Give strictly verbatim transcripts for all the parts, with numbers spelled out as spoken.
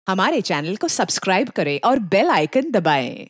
हमारे चैनल को सब्सक्राइब करें और बेल आइकन दबाएं।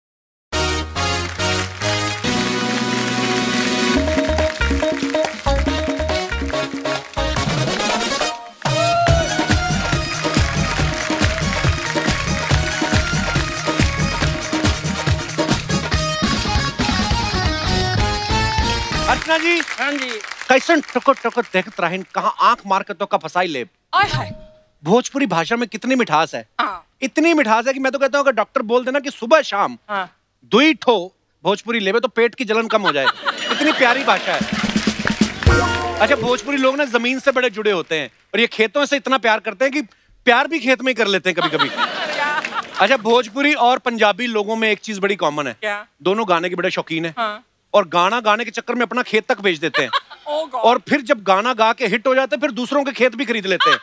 अर्चना जी, हाँ जी, कैसन टुकुर टुकुर देखत रहिन, कहाँ आंख मार के तो का फसाई ले। आय हाय, भोजपुरी भाषा में कितनी मिठास है। हाँ, इतनी मिठास है कि मैं तो कहता हूँ अगर डॉक्टर बोल देना कि सुबह शाम हाँ, दुई ठो भोजपुरी लेवे तो पेट की जलन कम हो जाए। इतनी प्यारी भाषा है। अच्छा, भोजपुरी लोग ना जमीन से बड़े जुड़े होते हैं और ये खेतों से इतना प्यार करते हैं कि प्यार भी खेत में ही कर लेते हैं कभी कभी। अच्छा, भोजपुरी और पंजाबी लोगों में एक चीज बड़ी कॉमन है, क्या? दोनों गाने के बड़े शौकीन है। हाँ, और गाना गाने के चक्कर में अपना खेत तक बेच देते हैं। oh God. और फिर जब गाना गा के हिट हो जाते हैं फिर दूसरों के खेत भी खरीद लेते हैं।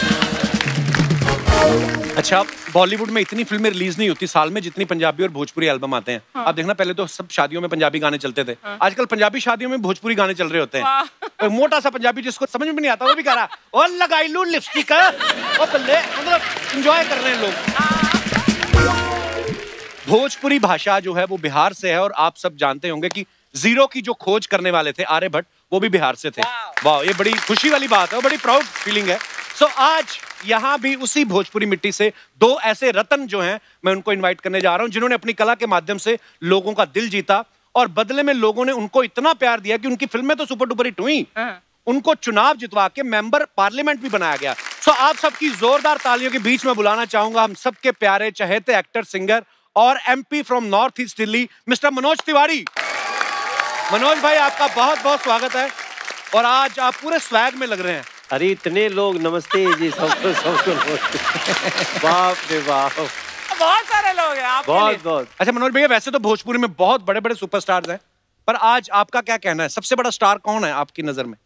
अच्छा, बॉलीवुड में इतनी फिल्में रिलीज नहीं होती साल में जितनी पंजाबी और भोजपुरी एल्बम आते हैं। हाँ। आप देखना, पहले तो सब शादियों में पंजाबी गाने चलते थे। हाँ। आजकल पंजाबी शादियों में भोजपुरी गाने चल रहे होते हैं। तो मोटा सा पंजाबी जिसको समझ में नहीं आता वो भी कह रहा है, ओ लगाई लू लिपस्टिक, ओ बल्ले, मतलब एंजॉय कर रहे हैं लोग। भोजपुरी भाषा जो है वो बिहार से है और आप सब जानते होंगे कि जीरो की जो खोज करने वाले थे आर्यभट्ट, वो भी बिहार से थे। वाह, ये बड़ी खुशी वाली बात है, बड़ी प्राउड फीलिंग है। सो आज यहाँ भी उसी भोजपुरी मिट्टी से दो ऐसे रत्न जो हैं, मैं उनको इनवाइट करने जा रहा हूँ जिन्होंने अपनी कला के माध्यम से लोगों का दिल जीता और बदले में लोगों ने उनको इतना प्यार दिया कि उनकी फिल्में तो सुपर डुपर हिट हुई, उनको चुनाव जितवा के मेंबर पार्लियामेंट भी बनाया गया। सो आप सबकी जोरदार तालियों के बीच में बुलाना चाहूंगा हम सबके प्यारे चहेते एक्टर, सिंगर और MP from North East Delhi, mister Manoj Tiwari. Manoj भाई, आपका बहुत बहुत स्वागत है और आज आप पूरे स्वैग में लग रहे हैं। अरे इतने लोग, नमस्ते जी सबको सबको बाप रे बाप, बहुत सारे लोग हैं आपके बहुत लिए। बहुत। अच्छा मनोज भैया, वैसे तो भोजपुरी में बहुत बड़े बड़े सुपरस्टार्स हैं, पर आज आपका क्या कहना है, सबसे बड़ा स्टार कौन है आपकी नजर में?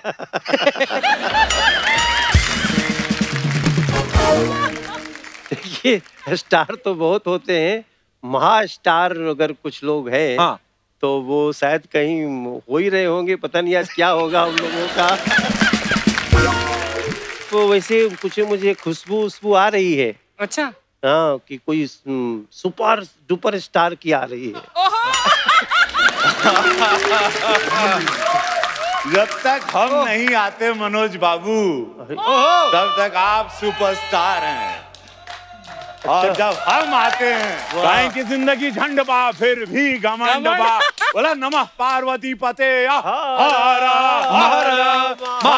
देखिए, स्टार तो बहुत होते हैं, महा स्टार अगर कुछ लोग हैं, हाँ। तो वो शायद कहीं हो ही रहे होंगे, पता नहीं आज क्या होगा हम लोगों का। तो वैसे कुछ मुझे खुशबू उशबू आ रही है, अच्छा, हाँ, कि कोई हम्म, सुपर डुपर स्टार की आ रही है। जब तक हम नहीं आते मनोज बाबू, तब तक आप सुपरस्टार हैं। और जब हम आते हैं, गाय की जिंदगी झंड बा फिर भी घमंड बा, बोला नमः पार्वती पते हर हर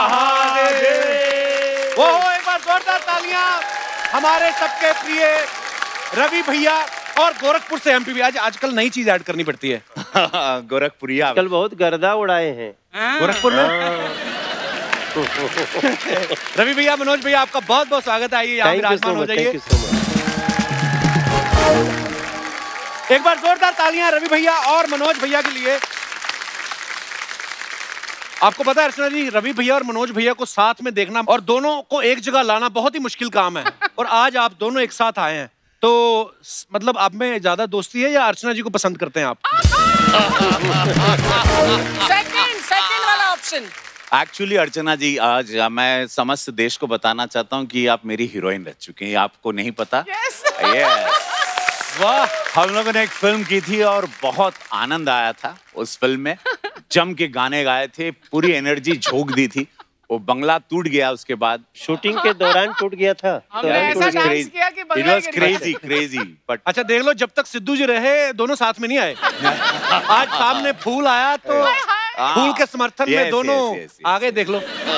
महादेव। वो एक बार जोरदार तालियां हमारे सबके प्रिय रवि भैया और गोरखपुर से एमपी भी। आज आजकल नई चीज ऐड करनी पड़ती है। गोरखपुरिया कल बहुत गर्दा उड़ाए हैं गोरखपुर में। रवि भैया, मनोज भैया, आपका बहुत बहुत स्वागत है। आइए यहाँ विराजमान हो जाइए। एक बार जोरदार तालियां रवि भैया और मनोज भैया के लिए। आपको पता है अर्चना जी, रवि भैया और मनोज भैया को साथ में देखना और दोनों को एक जगह लाना बहुत ही मुश्किल काम है। और आज आप दोनों एक साथ आए हैं, तो मतलब आप में ज्यादा दोस्ती है या अर्चना जी को पसंद करते हैं आप? सेकंड सेकंड वाला ऑप्शन। एक्चुअली अर्चना जी, आज मैं समस्त देश को बताना चाहता हूँ कि आप मेरी हीरोइन रह चुकी हैं, आपको नहीं पता। Yes, yes. वाह, हम लोगों ने एक फिल्म की थी और बहुत आनंद आया था उस फिल्म में। जम के गाने गाए थे, पूरी एनर्जी झोंक दी थी। वो बंगला टूट गया उसके बाद, शूटिंग के दौरान टूट गया था। हमने ऐसा डांस किया कि It was crazy, crazy, but अच्छा देख लो, जब तक सिद्धू जी रहे दोनों साथ में नहीं आए। आज सामने फूल आया तो फूल के समर्थन में Yes, दोनों yes, yes, yes. आगे देख लो।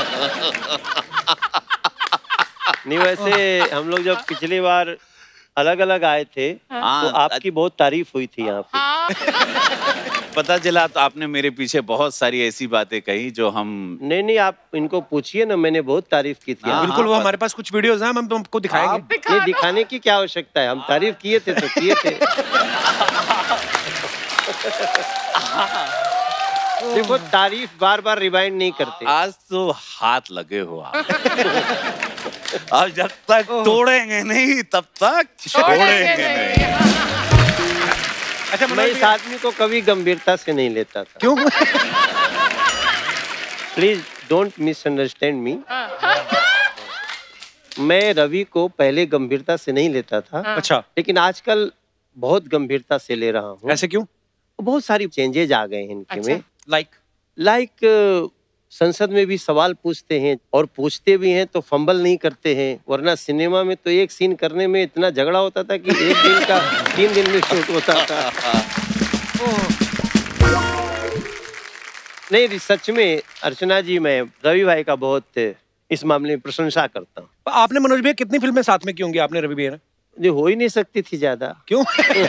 नहीं, वैसे हम लोग जब पिछली बार अलग अलग आए थे, हाँ, तो आपकी बहुत तारीफ हुई थी यहाँ पे। हाँ, पता चला तो आपने मेरे पीछे बहुत सारी ऐसी बातें कही जो हम नहीं नहीं, आप इनको पूछिए ना, मैंने बहुत तारीफ की थी। हाँ, आप- बिल्कुल, वो हाँ, हमारे पास कुछ वीडियोस हैं, हम आपको दिखाएंगे। आप ये दिखाने की क्या आवश्यकता है, हम तारीफ किए थे तो किए थे। देखो, तारीफ बार बार रिवाइंड नहीं करते। आज तो हाथ लगे हो आप। और जब तक तोड़ेंगे नहीं तब तक छोड़ेंगे नहीं। अच्छा, मैं मनोज इस भैया, आदमी को कभी गंभीरता से नहीं लेता था। क्यों? Please don't misunderstand me. मैं रवि को पहले गंभीरता से नहीं लेता था। अच्छा। लेकिन आजकल बहुत गंभीरता से ले रहा हूँ। ऐसे क्यों? बहुत सारी चेंजेज आ गए हैं इनके अच्छा। में। लाइक लाइक संसद में भी सवाल पूछते हैं और पूछते भी हैं तो फंबल नहीं करते हैं, वरना सिनेमा में तो एक सीन करने में इतना झगड़ा होता था कि एक दिन का तीन दिन में शूट होता था। नहीं, सच में अर्चना जी, मैं रवि भाई का बहुत इस मामले में प्रशंसा करता हूँ। आपने मनोज भैया कितनी फिल्में साथ में की होंगी आपने रवि भैया? जो हो ही नहीं सकती थी ज्यादा। क्यों?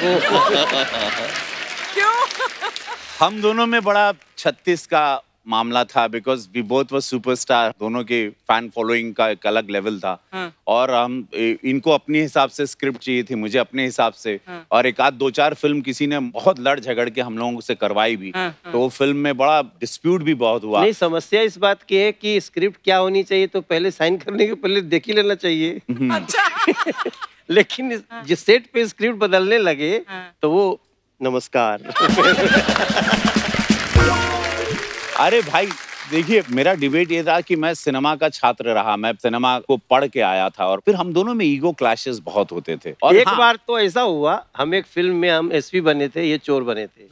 क्यों? हम दोनों में बड़ा छत्तीस का मामला था, because we both were superstar. दोनों के फैन फॉलोइंग का एक अलग लेवल था। हाँ। और हम इनको अपने हिसाब से स्क्रिप्ट चाहिए थी, मुझे अपने हिसाब से। हाँ। और एक आध दो चार फिल्म किसी ने बहुत लड़ झगड़ के हम लोगों से करवाई भी। हाँ। तो वो फिल्म में बड़ा डिस्प्यूट भी बहुत हुआ। नहीं, समस्या इस बात की है कि स्क्रिप्ट क्या होनी चाहिए तो पहले साइन करने के पहले देख ही लेना चाहिए। अच्छा। लेकिन जिस सेट पे स्क्रिप्ट बदलने लगे तो वो नमस्कार। अरे भाई देखिए, मेरा डिबेट ये था कि मैं सिनेमा का छात्र रहा, मैं सिनेमा को पढ़ के आया था और फिर हम दोनों में ईगो क्लैशेस बहुत होते थे। और एक हाँ, बार तो ऐसा हुआ, हम एक फिल्म में हम एसपी बने थे, ये चोर बने थे।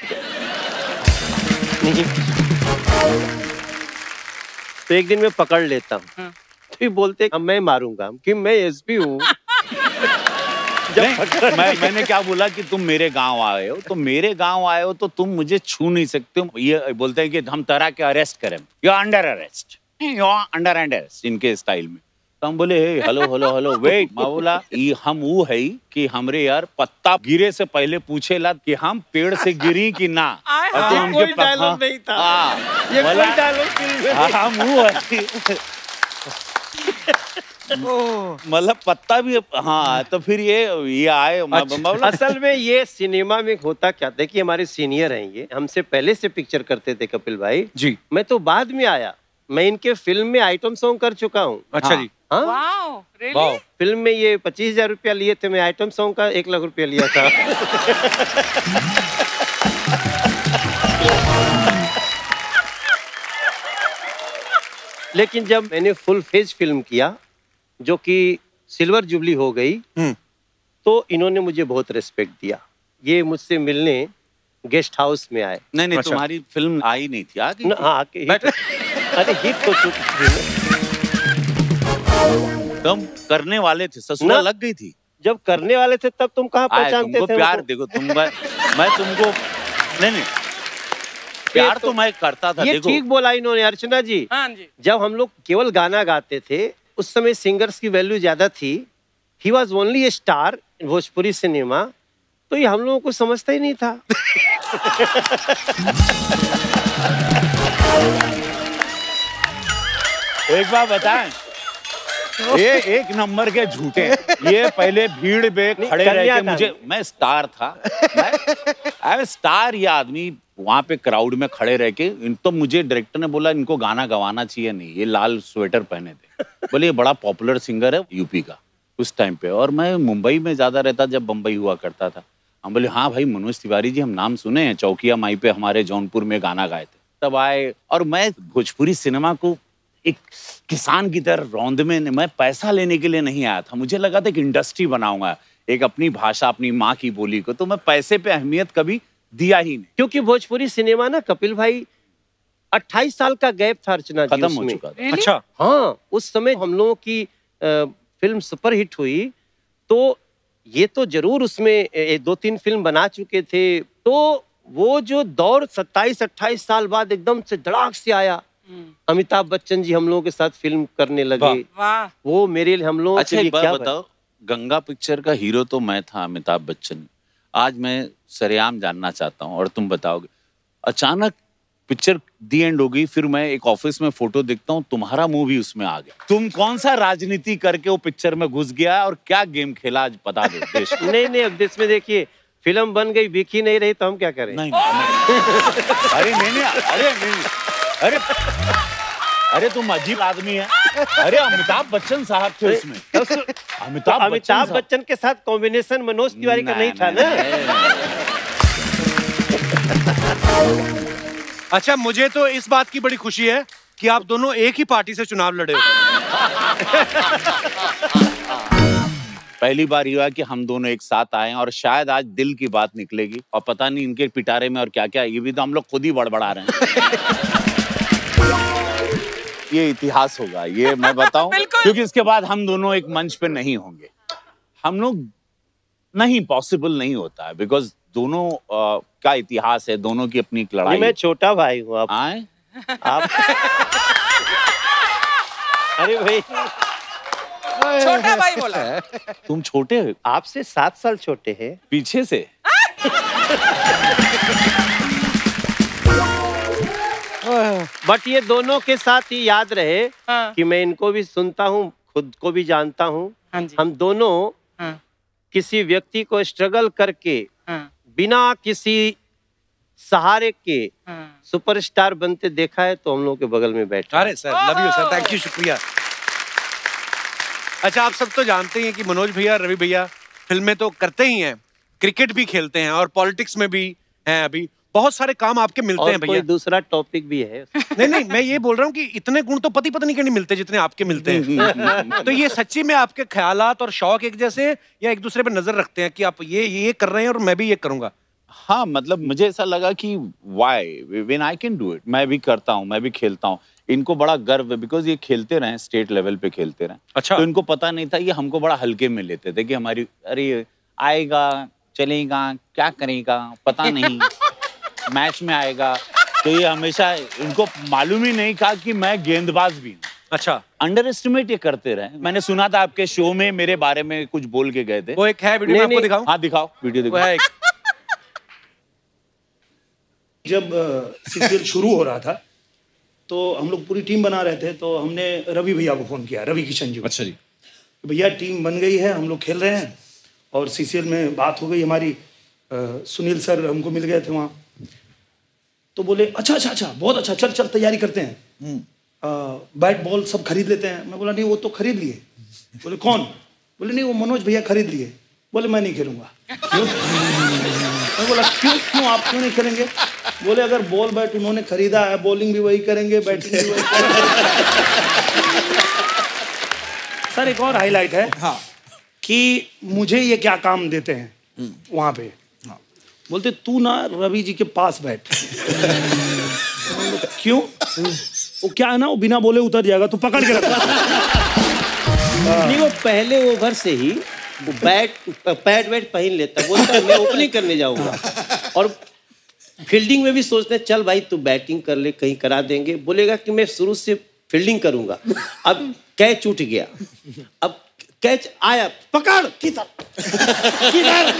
तो एक दिन मैं पकड़ लेता हूँ तो ये बोलते अब मैं मारूंगा कि मैं एसपी हूँ। नहीं, मैं मैंने क्या बोला कि तुम मेरे गांव आए हो, तो मेरे गांव आए हो तो तुम मुझे छू नहीं सकते हो। ये बोलते हैं कि हम तरह के अरेस्ट करें, you are under arrest, you are under arrest, इनके स्टाइल में। तो हम बोले हेलो हेलो हेलो वेट। मैं बोला ये हम वो है कि हमरे यार पत्ता गिरे से पहले पूछेला कि हम पेड़ से गिरी कि ना। और तो हमके कोई डायलॉग नहीं था, ये कोई डायलॉग हम वो है मतलब पत्ता भी। हाँ, तो फिर ये ये आए। अच्छा, असल में ये सिनेमा में होता क्या था कि हमारे सीनियर हैं, ये हमसे पहले से पिक्चर करते थे कपिल भाई जी। मैं तो बाद में आया, मैं इनके फिल्म में आइटम सॉन्ग कर चुका हूँ। अच्छा जी। हाँ, वाओ, रियली? वाओ। फिल्म में ये पच्चीस हजार रुपया लिए थे, मैं आइटम सॉन्ग का एक लाख रुपया लिया था। लेकिन जब मैंने फुल फेज फिल्म किया जो कि सिल्वर जुबली हो गई, तो इन्होंने मुझे बहुत रिस्पेक्ट दिया। ये मुझसे मिलने गेस्ट हाउस में आए। नहीं नहीं, अच्छा। तुम्हारी फिल्म आई नहीं थी आगे? न, हाँ, आके हिट, अरे हिट तो चुकी थी। तुम करने वाले थे, ससुरा लग गई थी। जब करने वाले थे तब तुम कहाँ पहचानते तुमको थे? प्यार देखो तुम, मैं तुमको नहीं नहीं प्यार तो, तो मैं करता था। ये देखो ठीक बोला इन्होंने अर्चना जी। हाँ जी। जब हम लोग केवल गाना गाते थे उस समय सिंगर्स की वैल्यू ज्यादा थी। He was only a star in Bhojpuri cinema, तो ये हम लोगों को समझता ही नहीं था। एक बार बताएं, ये एक नंबर के झूठे। ये पहले भीड़ पे खड़े रह के मुझे, मैं स्टार था, मैं स्टार। ये आदमी वहां पे क्राउड में खड़े रह के, इन तो मुझे डायरेक्टर ने बोला इनको गाना गवाना चाहिए नहीं, ये लाल स्वेटर पहने थे। बोले ये बड़ा पॉपुलर सिंगर है यूपी का उस टाइम पे, और मैं मुंबई में ज्यादा रहता जब बम्बई हुआ करता था। हम बोले हाँ भाई मनोज तिवारी जी हम नाम सुने हैं, चौकिया माई पे हमारे जौनपुर में गाना गाए थे। तब आए और मैं भोजपुरी सिनेमा को एक किसान की तरह रौंद में, मैं पैसा लेने के लिए नहीं आया था। मुझे लगा था कि इंडस्ट्री बनाऊंगा, एक अपनी भाषा, अपनी माँ की बोली को। तो मैं पैसे पे अहमियत कभी दिया ही नहीं, क्योंकि भोजपुरी सिनेमा ना कपिल भाई अट्ठाईस साल का गैप था अर्चना जी, खत्म हो चुका था। Really? अच्छा। हाँ, उस समय हम लोगों की आ, फिल्म सुपर हिट हुई, तो ये तो जरूर उसमें ए, दो तीन फिल्म बना चुके थे। तो वो जो दौर सत्ताईस अट्ठाईस साल बाद एकदम से धड़ाक से आया। अमिताभ बच्चन जी हम लोगों के साथ फिल्म करने लगे। वाह। वो मेरे लिए, हम लोगों अच्छा के लिए एक बात क्या बताओ, गंगा पिक्चर का हीरो तो मैं था, अमिताभ बच्चन। आज मैं सरेआम जानना चाहता हूँ और तुम बताओगे, अचानक पिक्चर दी एंड हो गई, फिर मैं एक ऑफिस में फोटो देखता हूँ, तुम्हारा मुंह भी उसमें आ गया। तुम कौन सा राजनीति करके वो पिक्चर में घुस गया और क्या गेम खेला, आज बता दो देश को। नहीं नहीं, अब देश में देखिए फिल्म बन गई, बिकी नहीं रही तो हम क्या करें? नहीं, नहीं। अरे नहीं नहीं, अरे नहीं, अरे अरे तुम अजीब आदमी है। अरे अमिताभ बच्चन साहब थे उसमें। अमिताभ अमिताभ बच्चन के साथ कॉम्बिनेशन मनोज तिवारी का नहीं था ना। अच्छा, मुझे तो इस बात की बड़ी खुशी है कि आप दोनों एक ही पार्टी से चुनाव लड़े हो। पहली बार हुआ कि हम दोनों एक साथ आए और शायद आज दिल की बात निकलेगी और पता नहीं इनके पिटारे में और क्या क्या, ये भी तो हम लोग खुद ही बड़बड़ा रहे हैं। ये इतिहास होगा, ये मैं बताऊं, क्योंकि इसके बाद हम दोनों एक मंच पे नहीं होंगे। हम लोग नहीं, पॉसिबल नहीं होता है, बिकॉज दोनों आ, का इतिहास है, दोनों की अपनी एक लड़ाई। मैं छोटा भाई हूँ, आप आए आप अरे भाई छोटा भाई बोला। तुम छोटे हो, आपसे सात साल छोटे हैं। पीछे से। बट ये दोनों के साथ ही याद रहे हाँ। कि मैं इनको भी सुनता हूँ, खुद को भी जानता हूँ। हाँ जी। हम दोनों हाँ। किसी व्यक्ति को स्ट्रगल करके हाँ। बिना किसी सहारे के हाँ। सुपरस्टार बनते देखा है, तो हम लोग के बगल में बैठे। अरे sir, love you sir, thank you, शुक्रिया। अच्छा, आप सब तो जानते ही हैं कि मनोज भैया, रवि भैया फिल्में तो करते ही हैं, क्रिकेट भी खेलते हैं और पॉलिटिक्स में भी हैं। अभी बहुत सारे काम आपके मिलते हैं और भैया। कोई दूसरा टॉपिक भी है। नहीं नहीं, मैं ये बोल रहा हूँ कि इतने गुण तो पति पत्नी के नहीं मिलते जितने आपके मिलते हैं। तो ये सच्ची में आपके ख्यालात और शौक एक जैसे हैं या एक दूसरे पे नजर रखते हैं कि आप ये ये कर रहे हैं और मैं भी ये करूंगा? हाँ, मतलब मुझे ऐसा लगा कि why when I can do it, मैं भी करता हूँ, मैं भी खेलता हूँ। इनको बड़ा गर्व है बिकॉज ये खेलते रहे, स्टेट लेवल पे खेलते रहे। अच्छा। तो इनको पता नहीं था, ये हमको बड़ा हल्के में लेते थे कि हमारी, अरे आएगा चलेगा क्या करेगा पता नहीं, मैच में आएगा। तो ये हमेशा, इनको मालूम ही नहीं था कि मैं गेंदबाज भी हूँ। अच्छा। अंडर एस्टिमेट ये करते रहे। मैंने सुना था आपके शो में मेरे बारे में कुछ बोल के गए थे। वो एक है वीडियो, मैं आपको दिखाऊं? हाँ दिखाओ, वीडियो वो दिखाओ। है एक। जब सीरियल शुरू हो रहा था तो हम लोग पूरी टीम बना रहे थे, तो हमने रवि भैया को फ़ोन किया, रवि किशन जी को। अच्छा जी। भैया टीम बन गई है, हम लोग खेल रहे हैं और सीसीएल में बात हो गई हमारी। आ, सुनील सर हमको मिल गए थे वहाँ, तो बोले अच्छा अच्छा अच्छा बहुत अच्छा, चल चल तैयारी करते हैं, आ, बैट बॉल सब खरीद लेते हैं। मैं बोला नहीं, वो तो खरीद लिए। बोले कौन? बोले नहीं, वो मनोज भैया खरीद लिए। बोले मैं नहीं खेलूँगा। क्यों? मैं बोला क्यों क्यों आप क्यों नहीं खेलेंगे? बोले अगर बॉल बैट उन्होंने खरीदा है, बॉलिंग भी वही करेंगे, बैटिंग भी वही करेंगे। सर एक और हाईलाइट है हाँ, कि मुझे ये क्या काम देते हैं वहाँ पे। हाँ। बोलते तू ना रवि जी के पास बैठ। क्यों? वो क्या है ना, वो बिना बोले उतर जाएगा तो पकड़ के रखा। नहीं, वो पहले ओवर से ही वो बैट पैड वैट पहन लेता, बोलता मैं ओपनिंग करने जाऊंगा। और फील्डिंग में भी सोचते हैं चल भाई तू बैटिंग कर ले, कहीं करा देंगे। बोलेगा कि मैं शुरू से फील्डिंग करूंगा। अब कैच उठ गया, अब कैच आया, पकड़ किधर किधर।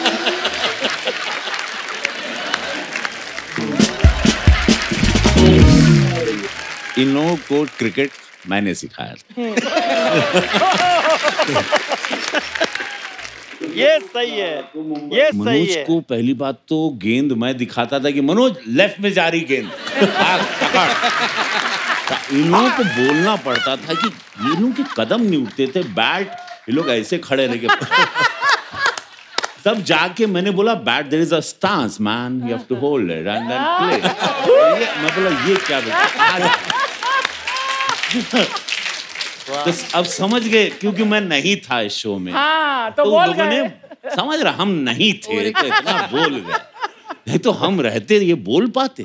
इन लोगों को क्रिकेट मैंने सिखाया था। ये सही है, ये सही मनोज है। को पहली बात तो गेंद मैं दिखाता था कि मनोज लेफ्ट में जा रही गेंद, भाग, पकड़। इन लोगों को बोलना पड़ता था कि ये लोग के कदम नहीं उठते थे, बैट ये लोग ऐसे खड़े रह गए। तब जाके मैंने बोला but there is a stance man, you have to hold it and then play. मैं बोला ये क्या बेटा। तो अब समझ गए क्योंकि मैं नहीं था इस शो में। हाँ, तो तो बोल लोगों ने गए। समझ रहा हम नहीं थे तो इतना बोल गए, नहीं तो हम रहते ये बोल पाते।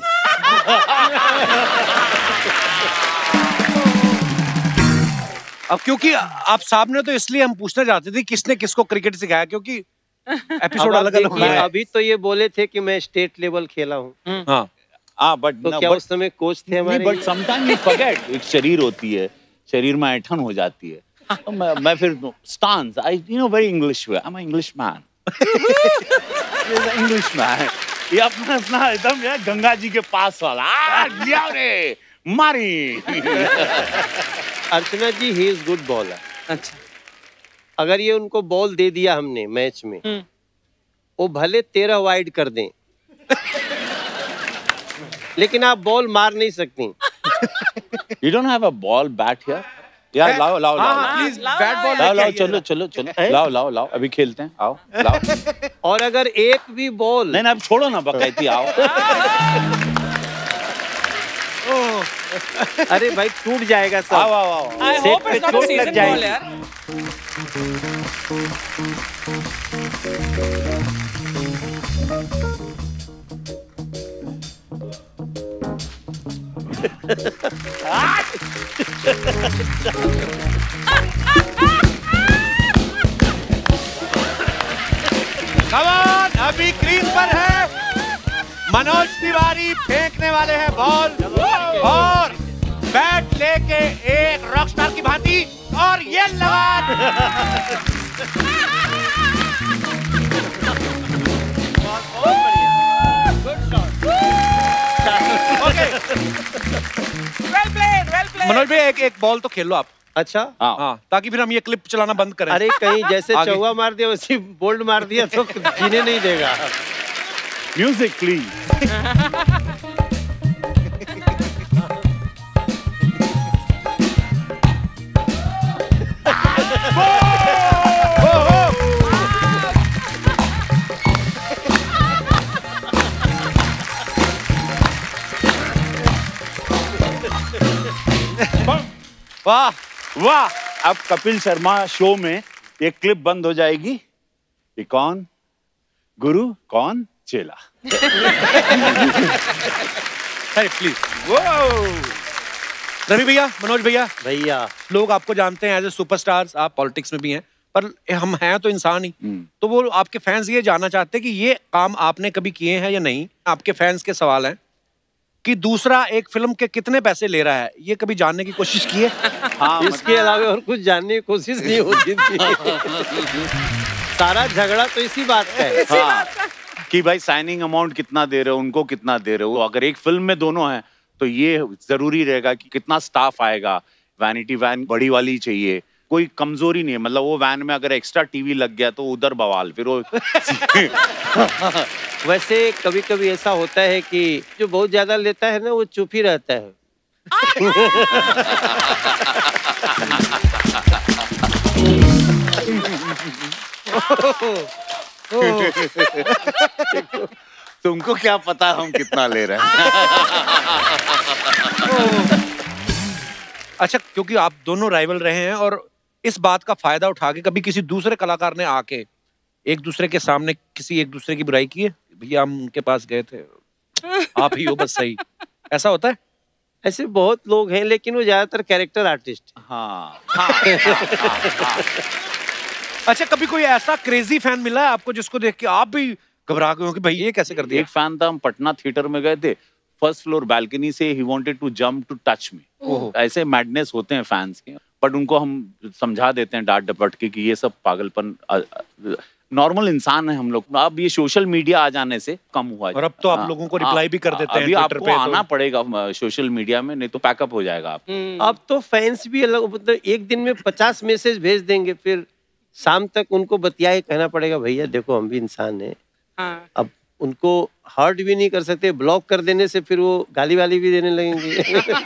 अब क्योंकि आप साहब ने तो इसलिए हम पूछना चाहते थे किसने किसको क्रिकेट सिखाया, क्योंकि एपिसोड अलग अलग हुआ है। अभी तो ये बोले थे कि मैं स्टेट लेवल खेला हूँ। हाँ हाँ बट तो क्या उस समय कोच थे हमारे? बट समटाइम यू फॉरगेट, एक शरीर होती है, शरीर में ऐठन हो जाती है। तो मैं, मैं फिर stance, I you know very English way, I am English man, English man. ये अपना अपना एकदम यार गंगा जी के पास वाला, आ लिया रे मारी। Archana ji he is good bowler. अच्छा। अगर ये उनको बॉल दे दिया हमने मैच में, वो भले तेरह वाइड कर दें, लेकिन आप बॉल मार नहीं सकती। You don't have a ball bat here? यार लाओ लाओ लाओ प्लीज बैट बॉल लाओ लाओ चलो चलो चलो लाओ लाओ लाओ अभी खेलते हैं, आओ लाओ। और अगर एक भी बॉल नहीं ना अब छोड़ो ना बकैती, आओ। अरे भाई टूट जाएगा सब। आओ आओ आओ। I सेट hope पे it's not a चोट लग season goal जाएगी। यार। कमान अभी क्रीज पर है मनोज तिवारी, फेंकने वाले हैं बॉल और बैट लेके एक रॉकस्टार की भांति, और ये लगा। Okay Well played, well played. Manoj भाई एक एक बॉल तो खेल लो आप। अच्छा हाँ, ताकि फिर हम ये क्लिप चलाना बंद करें। अरे कहीं जैसे आगे। चौवा मार दिया वैसे बोल्ड मार दिया तो जीने नहीं देगा। Music please. वाह वाह, अब कपिल शर्मा शो में ये क्लिप बंद हो जाएगी। ये कौन गुरु कौन चेला। अरे प्लीज। रवि भैया, मनोज भैया, भैया लोग आपको जानते हैं एज ए सुपरस्टार्स, आप पॉलिटिक्स में भी हैं, पर हम हैं तो इंसान ही। तो वो आपके फैंस ये जानना चाहते हैं कि ये काम आपने कभी किए हैं या नहीं। आपके फैंस के सवाल हैं कि दूसरा एक फिल्म के कितने पैसे ले रहा है, ये कभी जानने की कोशिश की है? हाँ, इसके अलावा और कुछ जानने की कोशिश नहीं होती थी। सारा झगड़ा तो इसी बात का है। हाँ, कि भाई साइनिंग अमाउंट कितना दे रहे हो, उनको कितना दे रहे हो। अगर एक फिल्म में दोनों हैं तो ये जरूरी रहेगा कि कितना स्टाफ आएगा। वैनिटी वैन बड़ी वाली चाहिए, कोई कमजोरी नहीं है। मतलब वो वैन में अगर एक्स्ट्रा टीवी लग गया तो उधर बवाल फिर वो। वैसे कभी कभी ऐसा होता है कि जो बहुत ज्यादा लेता है ना वो चुप ही रहता है। तुमको क्या पता हम कितना ले रहे हैं। अच्छा, क्योंकि आप दोनों राइवल रहे हैं और इस बात का फायदा उठा के कभी किसी दूसरे कलाकार ने आके एक दूसरे के सामने किसी एक दूसरे की बुराई की है? भैया हम उनके पास गए थे, आप ही हो बस सही, ऐसा होता है? ऐसे बहुत लोग हैं लेकिन वो ज्यादातर कैरेक्टर आर्टिस्ट। हाँ, हाँ, हाँ, हाँ। अच्छा, कभी कोई ऐसा क्रेजी फैन मिला है आपको जिसको देख के आप भी घबरा गए हो कि भाई ये कैसे कर दिया? एक फैन था, हम पटना थिएटर में गए थे, फर्स्ट फ्लोर बालकनी से ही wanted to jump to touch me. ऐसे मैडनेस होते हैं फैंस के, बट उनको हम समझा देते हैं डांट डपट के कि ये सब पागलपन, नॉर्मल इंसान है हम लोग। अब ये सोशल मीडिया आ जाने से कम हुआ है। और अब तो आप लोगों को रिप्लाई भी कर देते हैं अभी ट्विटर आपको पे, आना तो... पड़ेगा सोशल मीडिया में, नहीं तो पैकअप हो जाएगा आप। अब तो फैंस भी अलग, मतलब एक दिन में पचास मैसेज भेज देंगे, फिर शाम तक उनको बतिया के कहना पड़ेगा भैया देखो हम भी इंसान हैं। हाँ। अब उनको हर्ट भी नहीं कर सकते, ब्लॉक कर देने से फिर वो गाली वाली भी देने लगेंगे।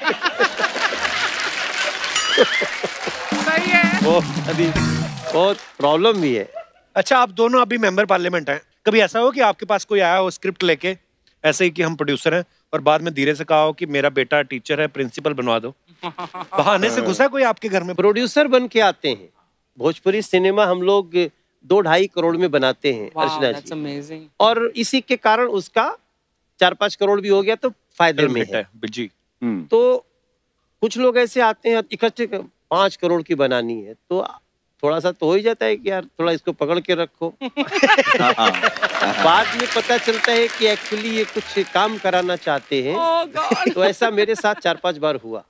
सही है। बहुत अभी बहुत प्रॉब्लम भी है। अच्छा, आप दोनों अभी मेंबर पार्लियामेंट हैं, कभी ऐसा हो कि आपके पास कोई आया हो स्क्रिप्ट लेके, ऐसे ही कि हम प्रोड्यूसर हैं, और बाद में धीरे से कहा हो कि मेरा बेटा टीचर है, प्रिंसिपल बनवा दो? बहाने से घुसा कोई आपके घर में? प्रोड्यूसर बन के आते हैं। भोजपुरी सिनेमा हम लोग दो ढाई करोड़ में बनाते हैं Wow, Archana that's ji, amazing. और इसी के कारण उसका चार पाँच करोड़ भी हो गया तो फायदे में है। बिजी। तो कुछ लोग ऐसे आते हैं इकट्ठे पाँच करोड़ की बनानी है तो थोड़ा सा तो हो ही जाता है कि यार थोड़ा इसको पकड़ के रखो। बाद में पता चलता है कि एक्चुअली ये कुछ काम कराना चाहते हैं। Oh God. तो ऐसा मेरे साथ चार पांच बार हुआ।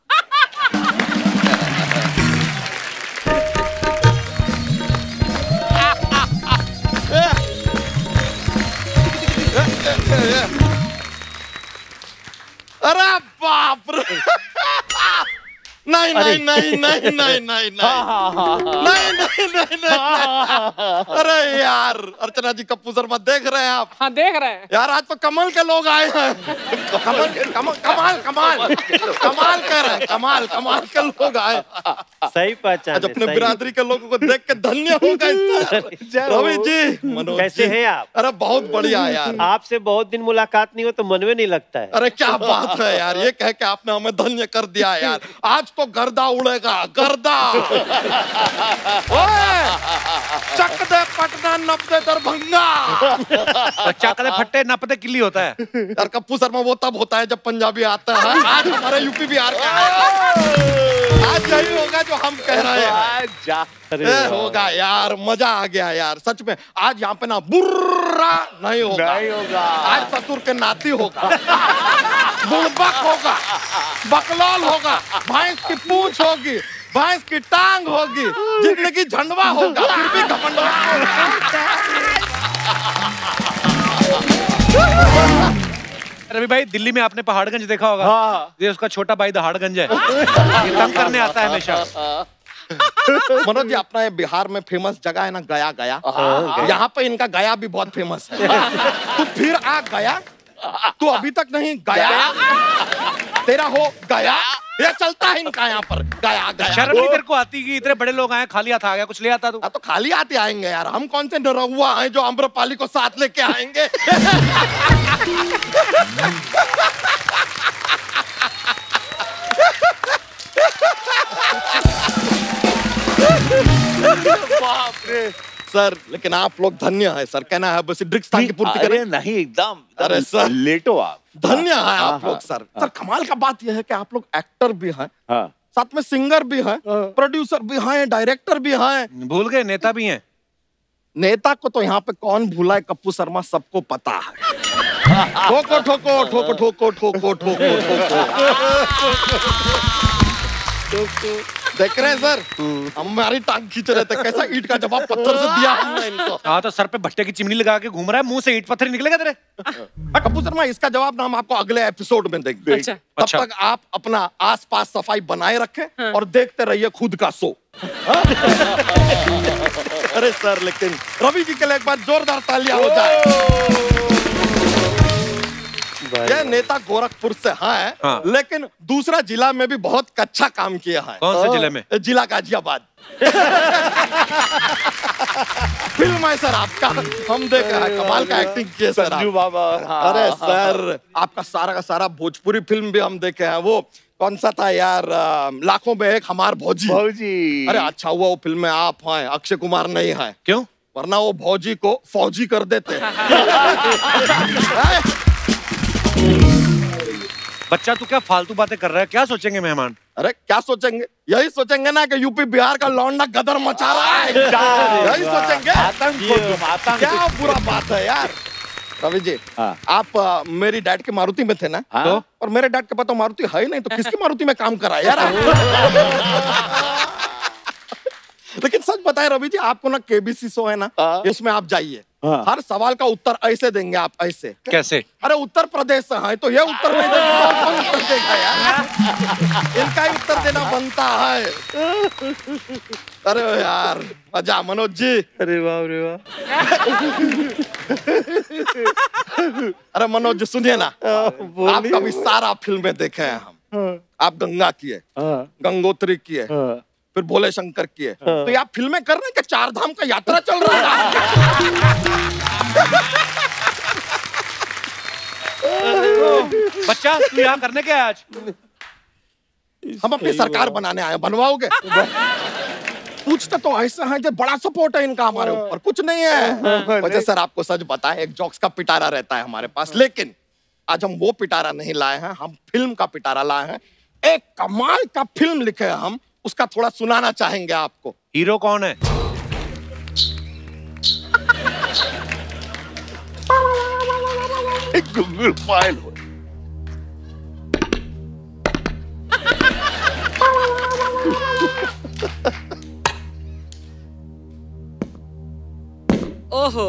अरे बाप रे। नहीं नहीं नहीं नहीं नहीं नहीं नहीं नहीं नहीं नहीं नहीं नहीं अरे यार अर्चना जी, कप्पू शर्मा देख रहे हैं आप? हाँ देख रहे हैं यार आज तो कमल के लोग आए हैं। कमल कमल कमाल कमाल कमाल कह रहे हैं, कमाल कमाल के लोग आए। सही पहचान। आज अपने बिरादरी के लोगों को देख के धन्य हो गए। रवि जी, मनोज कैसे जी, हैं आप? अरे बहुत बढ़िया यार। आपसे बहुत दिन मुलाकात नहीं हो तो मन में नहीं लगता है। अरे क्या बात है यार, ये कह के आपने हमें धन्य कर दिया यार। आज तो गर्दा उड़ेगा, गर्दा। ओए, चक दे पटना, नप दे दरभंगा। चक दे फट्टे, नप दे किल्ली होता है यार कप्पू शर्मा वो तब होता है जब पंजाबी आता है। आज हमारे यूपी बिहार का है। आज यही होगा जो हम कह रहे हैं। ए, होगा यार, मजा आ गया यार सच में। आज यहाँ पे ना बुर्रा नहीं होगा, नहीं होगा। आज ससुर के नाती होगा, बुड़बक होगा, बकलौल होगा, भैंस की पूंछ होगी, भैंस की टांग होगी, जिंदगी झंडवा होगा, फिर भी घमंड रवि भाई, दिल्ली में आपने पहाड़गंज देखा होगा। हाँ। ये उसका छोटा भाई दहाड़गंज है। ये तंग करने आता है हमेशा। मनोज जी, अपना ये बिहार में फेमस जगह है ना, गया गया। यहाँ पे इनका गया भी बहुत फेमस है। तू फिर आ गया, तू अभी तक नहीं गया, तेरा हो गया, ये चलता है इनका यहाँ पर। गया गया। शर्म नहीं तेरे को आती कि इतने बड़े लोग आए, खाली हाथ आ गया, कुछ ले आता तू? तो खाली आते आएंगे यार, हम कौन से नरहुआ हैं जो आम्रपाली को साथ लेके आएंगे। बाप रे सर, लेकिन आप लोग धन्य है सर, कहना है बस ड्रिक्स की पूर्ति करें। नहीं एकदम, अरे सर लेटो आप। धन्य है आप लोग सर। सर कमाल का बात यह है कि आप लोग एक्टर भी हैं, साथ में सिंगर भी हैं, प्रोड्यूसर भी हैं, डायरेक्टर भी हैं। भूल गए नेता भी हैं। नेता को तो यहाँ पे कौन भूला है कप्पू शर्मा, सबको पता है। ठोको ठोको ठोको ठोको ठोको ठोको ठोको। देख रहे हैं सर, हमारी टांग खींच रहे थे, कैसा ईंट का जवाब पत्थर से दिया हमने इनको। हाँ तो सर पे भट्टे की चिमनी लगा के घूम रहा है, मुंह से ईंट पत्थर निकलेगा तेरे। कप्पू शर्मा, इसका जवाब ना हम आपको अगले एपिसोड में देंगे। अच्छा। तब अच्छा। तक आप अपना आसपास सफाई बनाए रखें। हाँ। और देखते रहिए खुद का शो। हाँ? अरे सर, लेकिन रवि जी के लिए एक बार जोरदार तालियां हो जाए। ये नेता गोरखपुर से है। हाँ। लेकिन दूसरा जिला में भी बहुत अच्छा काम किया है। कौन से जिले में? जिला गाजियाबाद। फिल्म है सर आपका, हम देख रहे हैं, कमाल का एक्टिंग किए सर संजू बाबा। अरे सर, आपका सारा का सारा भोजपुरी फिल्म भी हम देखे हैं। वो कौन सा था यार, लाखों में एक हमार भौजी। भौजी। अरे अच्छा हुआ वो फिल्म में आप हैं, अक्षय कुमार नहीं है। क्यों? वरना वो भौजी को फौजी कर देते। बच्चा तू क्या फालतू बातें कर रहा है? क्या सोचेंगे मेहमान? अरे क्या सोचेंगे, यही सोचेंगे ना कि यूपी बिहार का लौंडा गदर मचा रहा है। यही सोचेंगे। आतंक, क्या बुरा बात है यार। रवि जी, आप आ, मेरी डैड के मारुति में थे ना? तो? और मेरे डैड के पास तो मारुति है ही नहीं, तो किसकी मारुति में काम करा यार? लेकिन सच बताए रवि जी, आपको ना केबीसी शो है ना, इसमें आप जाइए। हाँ। हर सवाल का उत्तर ऐसे देंगे आप। ऐसे कैसे? अरे उत्तर प्रदेश से है तो ये उत्तर नहीं देंगे, कौन उत्तर देगा यार? इनका ही उत्तर देना बनता है। अरे यार मजा। मनोज जी, अरे वाह रे वाह। अरे मनोज जी सुनिए ना, आपका भी सारा फिल्में देखे हैं हम। आप गंगा किए, गंगोत्री किए, फिर भोले शंकर किए। तो ये आप फिल्में कर रहे हैं कि चार धाम का यात्रा चल रहा है? बच्चा तू यहाँ करने क्या आज? हम अपनी सरकार बनाने आए, बनवाओगे? पूछते तो ऐसा है जो बड़ा सपोर्ट है इनका हमारे ऊपर, कुछ नहीं है। वजह सर आपको सच बताएं, एक जोक्स का पिटारा रहता है हमारे पास, लेकिन आज हम वो पिटारा नहीं लाए हैं, हम फिल्म का पिटारा लाए हैं। एक कमाल का फिल्म लिखे हैं हम, उसका थोड़ा सुनाना चाहेंगे आपको। हीरो कौन है? गूगल फाइल हो। ओहो,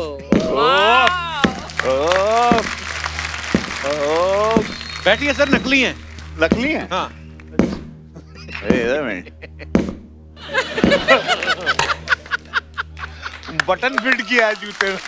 बैठिए सर, नकली हैं। नकली हैं? हाँ। बटन फिट किया है जूते में।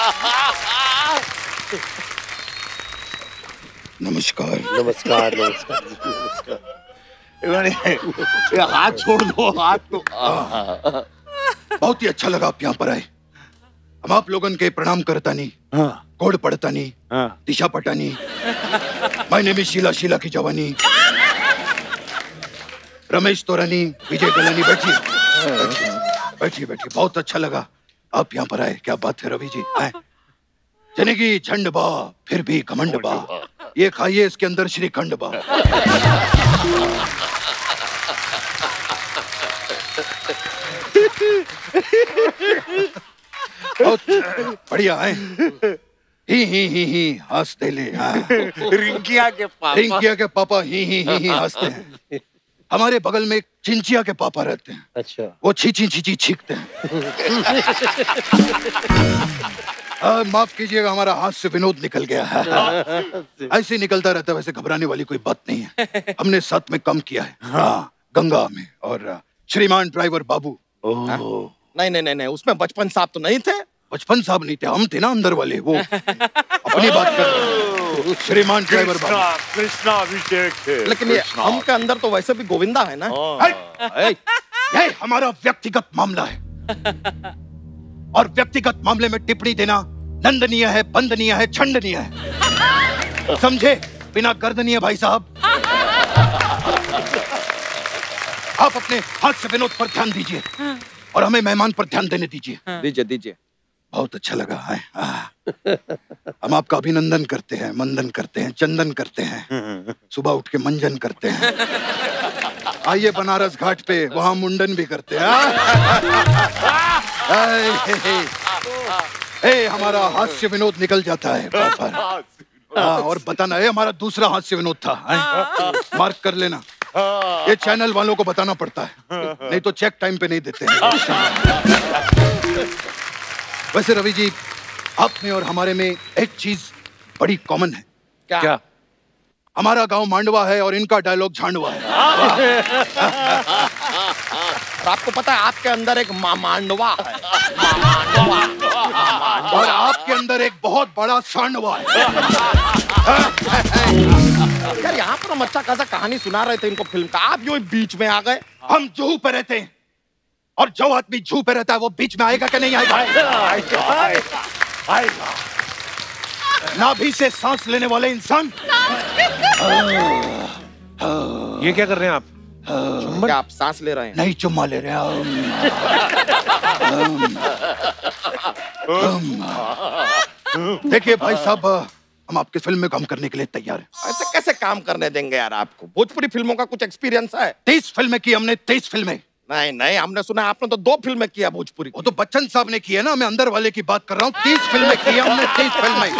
नमस्कार नमस्कार नमस्कार नमस्कार। इन्होंने ये हाथ छोड़ दो, हाथ तो बहुत ही अच्छा लगा आप यहाँ पर आए। हम आप लोगन के प्रणाम करतानी, कोड पढ़तानी, Disha Patani. My name is Sheila, Sheila की जवानी। रमेश तोरानी, विजय गलानी। बैठिए बैठिए बैठिए। बहुत अच्छा लगा आप यहाँ पर आए। क्या बात है रवि जी। आए जनेगी झंड बा फिर भी घमंड बा, ये खाइए इसके अंदर श्रीखंड बा। बढ़िया है। ही ही ही ही हंसते ले। रिंकिया के पापा रिंकिया के पापा ही ही ही ही हंसते हैं। हमारे बगल में एक चिंचिया के पापा रहते हैं। अच्छा। वो छींची छींची छींकते हैं। माफ कीजिएगा, हमारा हाथ से विनोद निकल गया है। ऐसे ही निकलता रहता है, वैसे घबराने वाली कोई बात नहीं है। हमने साथ में कम किया है। हाँ, गंगा में। और श्रीमान ड्राइवर बाबू। नहीं नहीं नहीं नहीं, उसमें बचपन साहब तो नहीं थे। बचपन साहब नहीं थे, हम थे ना अंदर वाले। वो अपनी बात कर रहे हैं। श्रीमान ड्राइवर बाबू। कृष्णा अभिषेक थे। लेकिन ये हम के अंदर तो वैसे भी गोविंदा है ना। ये हमारा व्यक्तिगत मामला है, और व्यक्तिगत मामले में टिप्पणी देना नंदनीय है, बंदनीय है, छंदनीय है। समझे? बिना गर्दनीय भाई साहब। आप अपने हाथ से विनोद पर ध्यान दीजिए और हमें मेहमान पर ध्यान देने दीजिए। दीजिए दीजिए। बहुत अच्छा लगा है। हम आपका अभिनंदन करते हैं, मंदन करते हैं, चंदन करते हैं, सुबह उठ के मंजन करते हैं। आइए बनारस घाट पे, वहां मुंडन भी करते हैं। ए, हमारा हास्य विनोद निकल जाता है बार। हाँ, और बताना है हमारा दूसरा हास्य विनोद था। मार्क कर लेना। ये चैनल वालों को बताना पड़ता है, नहीं तो चेक टाइम पे नहीं देते हैं। वैसे रवि जी, आप में और हमारे में एक चीज बड़ी कॉमन है। क्या? क्या? हमारा गांव मांडवा है और इनका डायलॉग झांडवा है। आपको पता है आपके अंदर एक मांडवा है। और आपके अंदर एक बहुत बड़ा सांडवा है। यार यहाँ पर हम अच्छा खासा कहानी सुना रहे थे इनको फिल्म का, आप जो बीच में आ गए। हम जूहू पे रहते हैं, और जो आदमी जूहू पे रहता है वो बीच में आएगा कि नहीं आएगा? आएगा। नाभि से सांस लेने वाले इंसान। ये क्या कर रहे हैं आप? क्या आप सांस ले रहे हैं? नहीं, चुम्मा ले रहे हैं। देखिए भाई साहब, हम आपके फिल्म में काम करने के लिए तैयार हैं। ऐसे कैसे काम करने देंगे यार आपको? भोजपुरी फिल्मों का कुछ एक्सपीरियंस है? तेईस फिल्में की हमने, तेईस फिल्में। नहीं नहीं, हमने सुना आपने तो दो फिल्में किया भोजपुरी। वो तो बच्चन साहब ने की है ना, मैं अंदर वाले की बात कर रहा हूँ। तीस फिल्में की है हमने, तेईस फिल्में।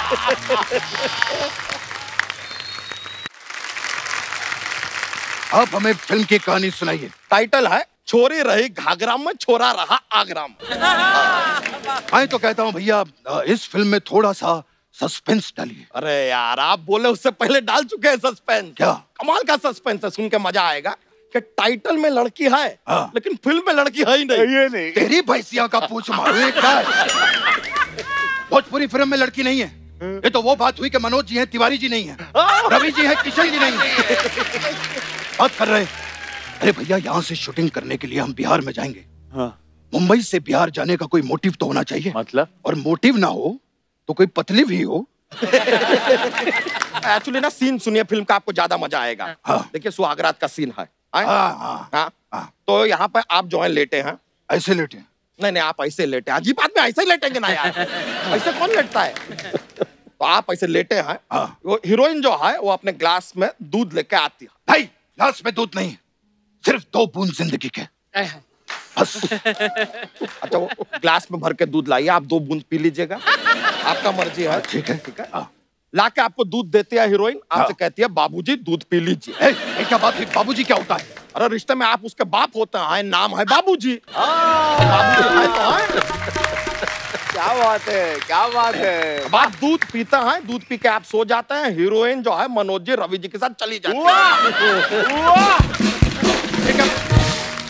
आप हमें फिल्म की कहानी सुनाइए। टाइटल है छोरी रही घाघरा में, छोरा रहा आगरा में। मैं तो कहता हूँ भैया, इस फिल्म में थोड़ा सा सस्पेंस डालिए। अरे यार, आप बोले उससे पहले डाल चुके हैं सस्पेंस। क्या? कमाल का सस्पेंस है, सुन के मजा आएगा। कि टाइटल में लड़की है, हाँ। लेकिन फिल्म में लड़की है ही नहीं। ये नहीं। तेरी भैंसिया का पूछ मारो। ये क्या है? भोजपुरी फिल्म में लड़की नहीं है। ये तो वो बात हुई कि मनोज जी हैं, तिवारी जी नहीं है, रवि जी हैं, किशन जी नहीं है। बात कर रहे। अरे भैया, यहाँ से शूटिंग करने के लिए हम बिहार में जाएंगे। हाँ। मुंबई से बिहार जाने का कोई मोटिव तो होना चाहिए। मतलब? और मोटिव ना हो तो कोई पतली भी हो। एक्चुअली ना, सीन सुनिए फिल्म का, आपको ज्यादा मजा आएगा। हाँ। देखिए, सुहागरात का सीन है। हाँ, हाँ, हाँ। हाँ। तो यहाँ पे आप जो है लेटे हैं। ऐसे लेटे? नहीं नहीं, आप ऐसे लेटे। अजीब बात में ऐसे ही लेटेंगे ना यार। ऐसे कौन लेटता है? तो आप ऐसे लेटे हैं। हाँ। वो हीरोइन जो है वो अपने ग्लास में दूध लेके आती है। भाई, ग्लास में दूध नहीं, सिर्फ दो बूंद जिंदगी के, बस। अच्छा, वो ग्लास में भर के दूध लाइए, आप दो बूंद पी लीजिएगा, आपका मर्जी है। ठीक है, ठीक है। हाँ। लाके आपको दूध देती है हीरोइन, आपसे हाँ। कहती है बाबूजी दूध पी लीजिए। ए, ए, क्या बात है? बाबूजी क्या होता है? अरे रिश्ते में आप उसके बाप होते हैं, नाम है बाबूजी। बाबूजी है तो है। क्या बात है, क्या बात है। अब आप दूध पीते हैं, दूध पी के आप सो जाते हैं, हीरोइन जो है मनोज जी रवि जी के साथ चली जाती है।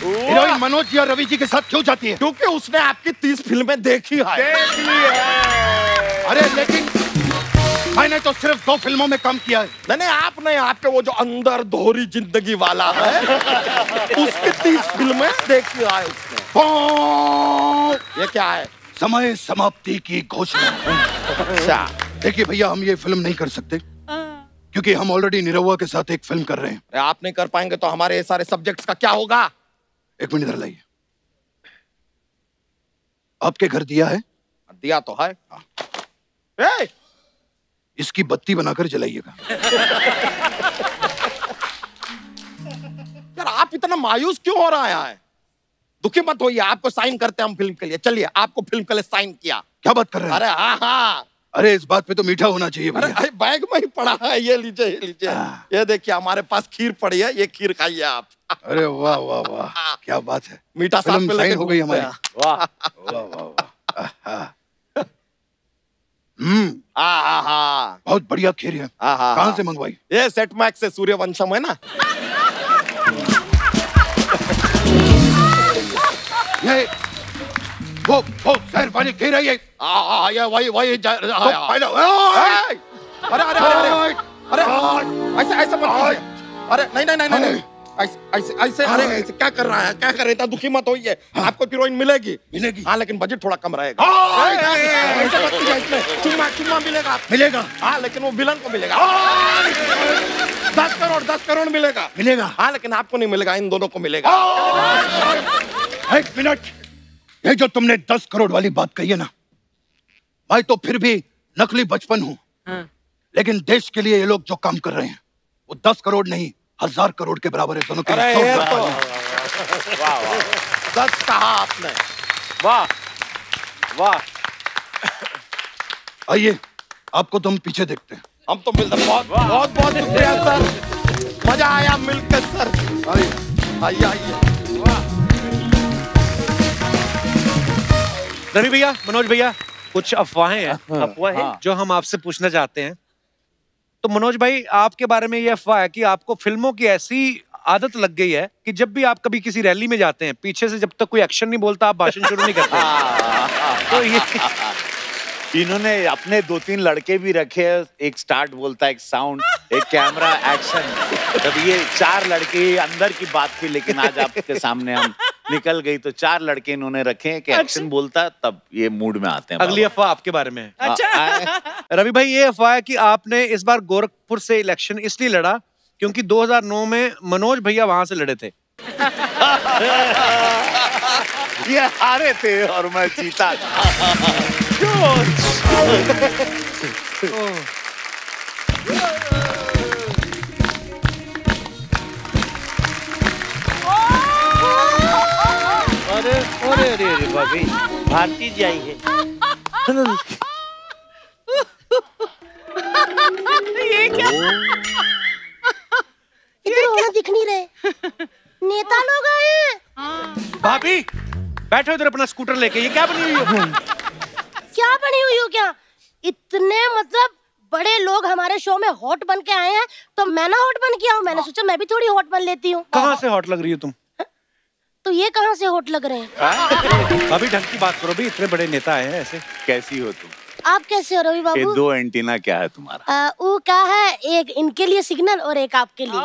हीरोइन मनोज जी और रवि जी के साथ क्यों जाती है? क्योंकि उसने आपकी तीस फिल्में देखी है। देख ली है। अरे लेकिन मैंने तो सिर्फ दो फिल्मों में काम किया है। नहीं नहीं, आप नहीं, आपके वो जो अंदर दोहरी जिंदगी वाला है उसकी तीस फिल्में देखी है उसने। ये क्या है? समय समाप्ति की घोषणा। अच्छा देखिए भैया, हम ये फिल्म नहीं कर सकते क्योंकि हम ऑलरेडी निरहुआ के साथ एक फिल्म कर रहे हैं। आप नहीं कर पाएंगे तो हमारे ये सारे सब्जेक्ट्स का क्या होगा? एक मिनट इधर लाइए। आपके घर दिया है? दिया तो है। ए! इसकी बत्ती बनाकर जलाइएगा। यार आप इतना मायूस क्यों हो रहा है? दुखी मत होइए, आपको साइन करते हैं हम फिल्म के लिए। चलिए, आपको फिल्म के लिए साइन किया। क्या बात कर रहे हैं? अरे हाँ हाँ, अरे इस बात पे तो मीठा होना चाहिए भैया। अरे बैग में ही पड़ा है, ये लीजिए ये लीजिए। ये देखिए हमारे पास खीर पड़ी है, ये खीर खाइए आप। अरे वाह वाह वाह, क्या बात है। मीठा साथ में साइन हो गई हमारी। वाह वाह वाह वाह। हम्म, हाँ हाँ, बहुत बढ़िया खीर है। कहाँ से मंगवाई? ये सेट मैक्स से, सूर्यवंशम है ना। ये वो वो शहर वाली खीर है ये। हाँ हाँ, ये वही वही। तो पहले अरे अरे अरे अरे ऐसे ऐसे मत कीजिए। अरे नहीं नहीं नहीं नहीं, ऐसे ऐसे ऐसे अरे ऐसे क्या कर रहा है? क्या कर रहे थे? दुखी मत होइए, आपको हीरोइन मिलेगी मिलेगी। हाँ, लेकिन बजट थोड़ा कम रहेगा। ऐसे मत कीजिए, इसमें चुम्मा चुम्मा मिलेगा मिलेगा। हाँ, लेकिन वो विलन को मिलेगा। दस करोड़ दस करोड़ मिलेगा मिलेगा। हाँ, लेकिन आपको नहीं मिलेगा, इन दोनों को मिलेगा। एक मिनट, ये जो तुमने दस करोड़ वाली बात कही है ना, मैं तो फिर भी नकली बचपन हूँ, लेकिन देश के लिए ये लोग जो काम कर रहे हैं वो दस करोड़ नहीं, हजार करोड़ के बराबर है। दोनों के अरे लिए ये सौ तो करोड़। वाह वाह, सच कहा आपने। वाह वाह। आइए, आपको तो हम पीछे देखते हैं। हम तो मिलते बहुत बहुत बहुत शुक्रिया सर, मजा आया मिलकर सर। आइए आइए आइए। रवि भैया, मनोज भैया, कुछ अफवाहें हैं अफवाहें जो हम आपसे पूछना चाहते हैं। तो मनोज भाई, आपके बारे में ये अफवाह है कि आपको फिल्मों की ऐसी आदत लग गई है कि जब भी आप कभी किसी रैली में जाते हैं, पीछे से जब तक कोई एक्शन नहीं बोलता आप भाषण शुरू नहीं करते। तो ये इन्होंने अपने दो तीन लड़के भी रखे हैं, एक स्टार्ट बोलता है, एक साउंड, एक कैमरा, एक्शन। तब ये चार लड़के अंदर की बात थी, लेकिन आज आपके सामने हम निकल गई तो चार लड़के इन्होंने रखे हैं कि एक्शन बोलता, तब ये मूड में आते हैं। अगली अफवाह आपके बारे में है। अच्छा। रवि भाई, ये अफवाह है कि आपने इस बार गोरखपुर से इलेक्शन इसलिए लड़ा क्योंकि दो हज़ार नौ में मनोज भैया वहां से लड़े थे। ये हारे थे और मैं जीता। अरे अरे अरे अरे भाभी, भारती जी आई है। ये क्या? इधर होना दिख नहीं रहे। नेता लोग आए हैं। भाभी बैठो इधर अपना स्कूटर लेके। ये क्या बनी हुई हो? क्या बनी हुई हो? क्या इतने मतलब बड़े लोग हमारे शो में हॉट बन के आए हैं, तो मैं ना हॉट बन के आऊं। मैंने सोचा मैं भी थोड़ी हॉट बन लेती हूँ। कहाँ से हॉट लग रही हो तुम? तो ये कहाँ से हॉट लग रहे हैं? भाभी ढंग की बात करो भी, इतने बड़े नेता आए हैं ऐसे। कैसी हो तुम? आप कैसे हो रवि ये बाबू? दो एंटीना क्या है तुम्हारा? आ, वो क्या है, एक इनके लिए सिग्नल और एक आपके लिए।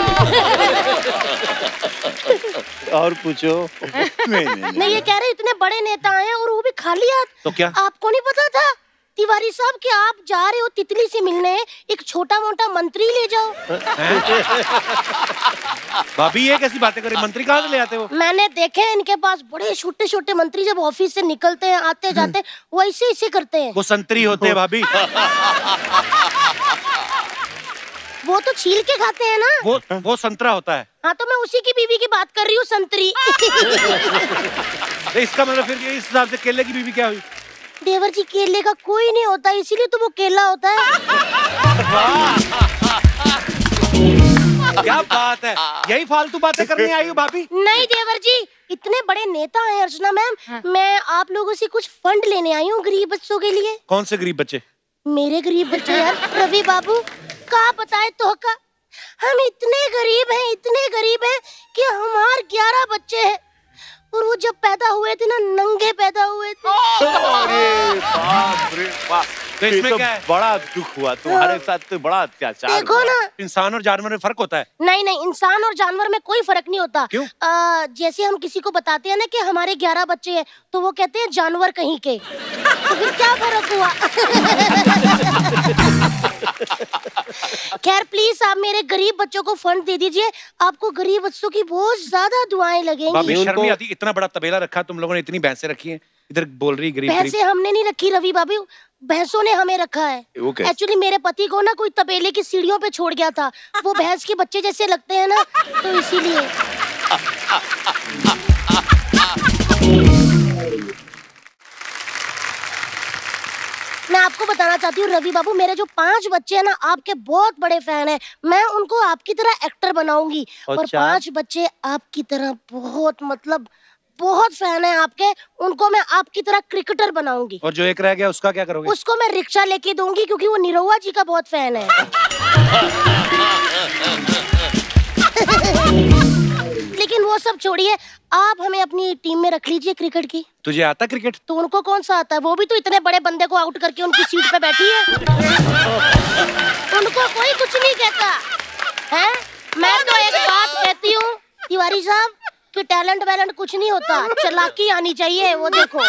और पूछो। नहीं नहीं नहीं, ये कह रहे इतने बड़े नेता आए हैं और वो भी खाली हाथ। तो क्या? आपको नहीं पता था तिवारी साहब कि आप जा रहे हो तितली से मिलने, एक छोटा मोटा मंत्री ले जाओ। भाभी ये कैसी बातें कर रही? मंत्री कहाँ से ले आते हो? मैंने देखे हैं इनके पास बड़े छोटे छोटे मंत्री, जब ऑफिस से निकलते हैं आते जाते वो ऐसे ऐसे करते हैं। वो संतरी होते हैं भाभी। वो तो छील के खाते हैं ना। वो वो संतरा होता है। हाँ, तो मैं उसी की बीवी की बात कर रही हूँ, संतरी। तो इसका मतलब फिर इस हिसाब से केले की बीवी क्या हुई? देवर जी, केले का कोई नहीं होता, इसीलिए तो वो केला होता है। क्या बात है, यही फालतू बातें करने आई हो भाभी? नहीं देवर जी, इतने बड़े नेता हैं अर्चना मैम, मैं आप लोगों से कुछ फंड लेने आई हूँ गरीब बच्चों के लिए। कौन से गरीब बच्चे? मेरे गरीब बच्चे यार। रवि बाबू, का बताए तो का हम इतने गरीब हैं, इतने गरीब हैं कि हमारे ग्यारह बच्चे हैं और वो जब पैदा हुए थे ना नंगे पैदा हुए थे। अरे बाप रे बाप, तो इसमें ये क्या है? बड़ा दुख हुआ तुम्हारे साथ, तो बड़ा अत्याचार देखो हुआ। ना, इंसान और जानवर में फर्क होता है? नहीं नहीं, इंसान और जानवर में कोई फर्क नहीं होता। क्यों? आ, जैसे हम किसी को बताते हैं ना कि हमारे ग्यारह बच्चे हैं तो वो कहते हैं जानवर कहीं के, तो फिर क्या फर्क हुआ? खैर प्लीज आप मेरे गरीब बच्चों को फंड दे दीजिए, आपको गरीब बच्चों की बहुत ज्यादा दुआएं लगेंगी। भाभी शर्म नहीं आती? इतना बड़ा तबेला रखा तुम लोगों ने, इतनी भैंसें रखी हैं, इधर बोल रही गरीब गरीब। भैंसें हमने नहीं रखी रवि बाबू, भैंसों ने हमें रखा है। एक्चुअली मेरे पति को ना कोई तबेले की सीढ़ियों पे छोड़ गया था, वो भैंस के बच्चे जैसे लगते हैं ना, तो इसीलिए। मैं आपको बताना चाहती हूँ रवि बाबू, मेरे जो पांच बच्चे हैं ना आपके बहुत बड़े फैन हैं। मैं उनको आपकी तरह एक्टर बनाऊंगी और पांच बच्चे आपकी तरह बहुत मतलब बहुत फैन है आपके, उनको मैं आपकी तरह क्रिकेटर बनाऊंगी। और जो एक रह गया उसका क्या करोगे? उसको मैं रिक्शा लेके दूंगी क्योंकि वो निरहुआ जी का बहुत फैन है। लेकिन वो सब छोड़िए, आप हमें अपनी टीम में रख लीजिए क्रिकेट की। तुझे आता क्रिकेट? तो उनको कौन सा आता है, वो भी तो इतने बड़े बंदे को आउट करके उनकी सीट पे बैठी है। उनको कोई कुछ नहीं कहता है। मैं तो एक बात कहती हूँ तिवारी साहब कि टैलेंट वैलेंट कुछ नहीं होता, चालाकी आनी चाहिए। वो देखो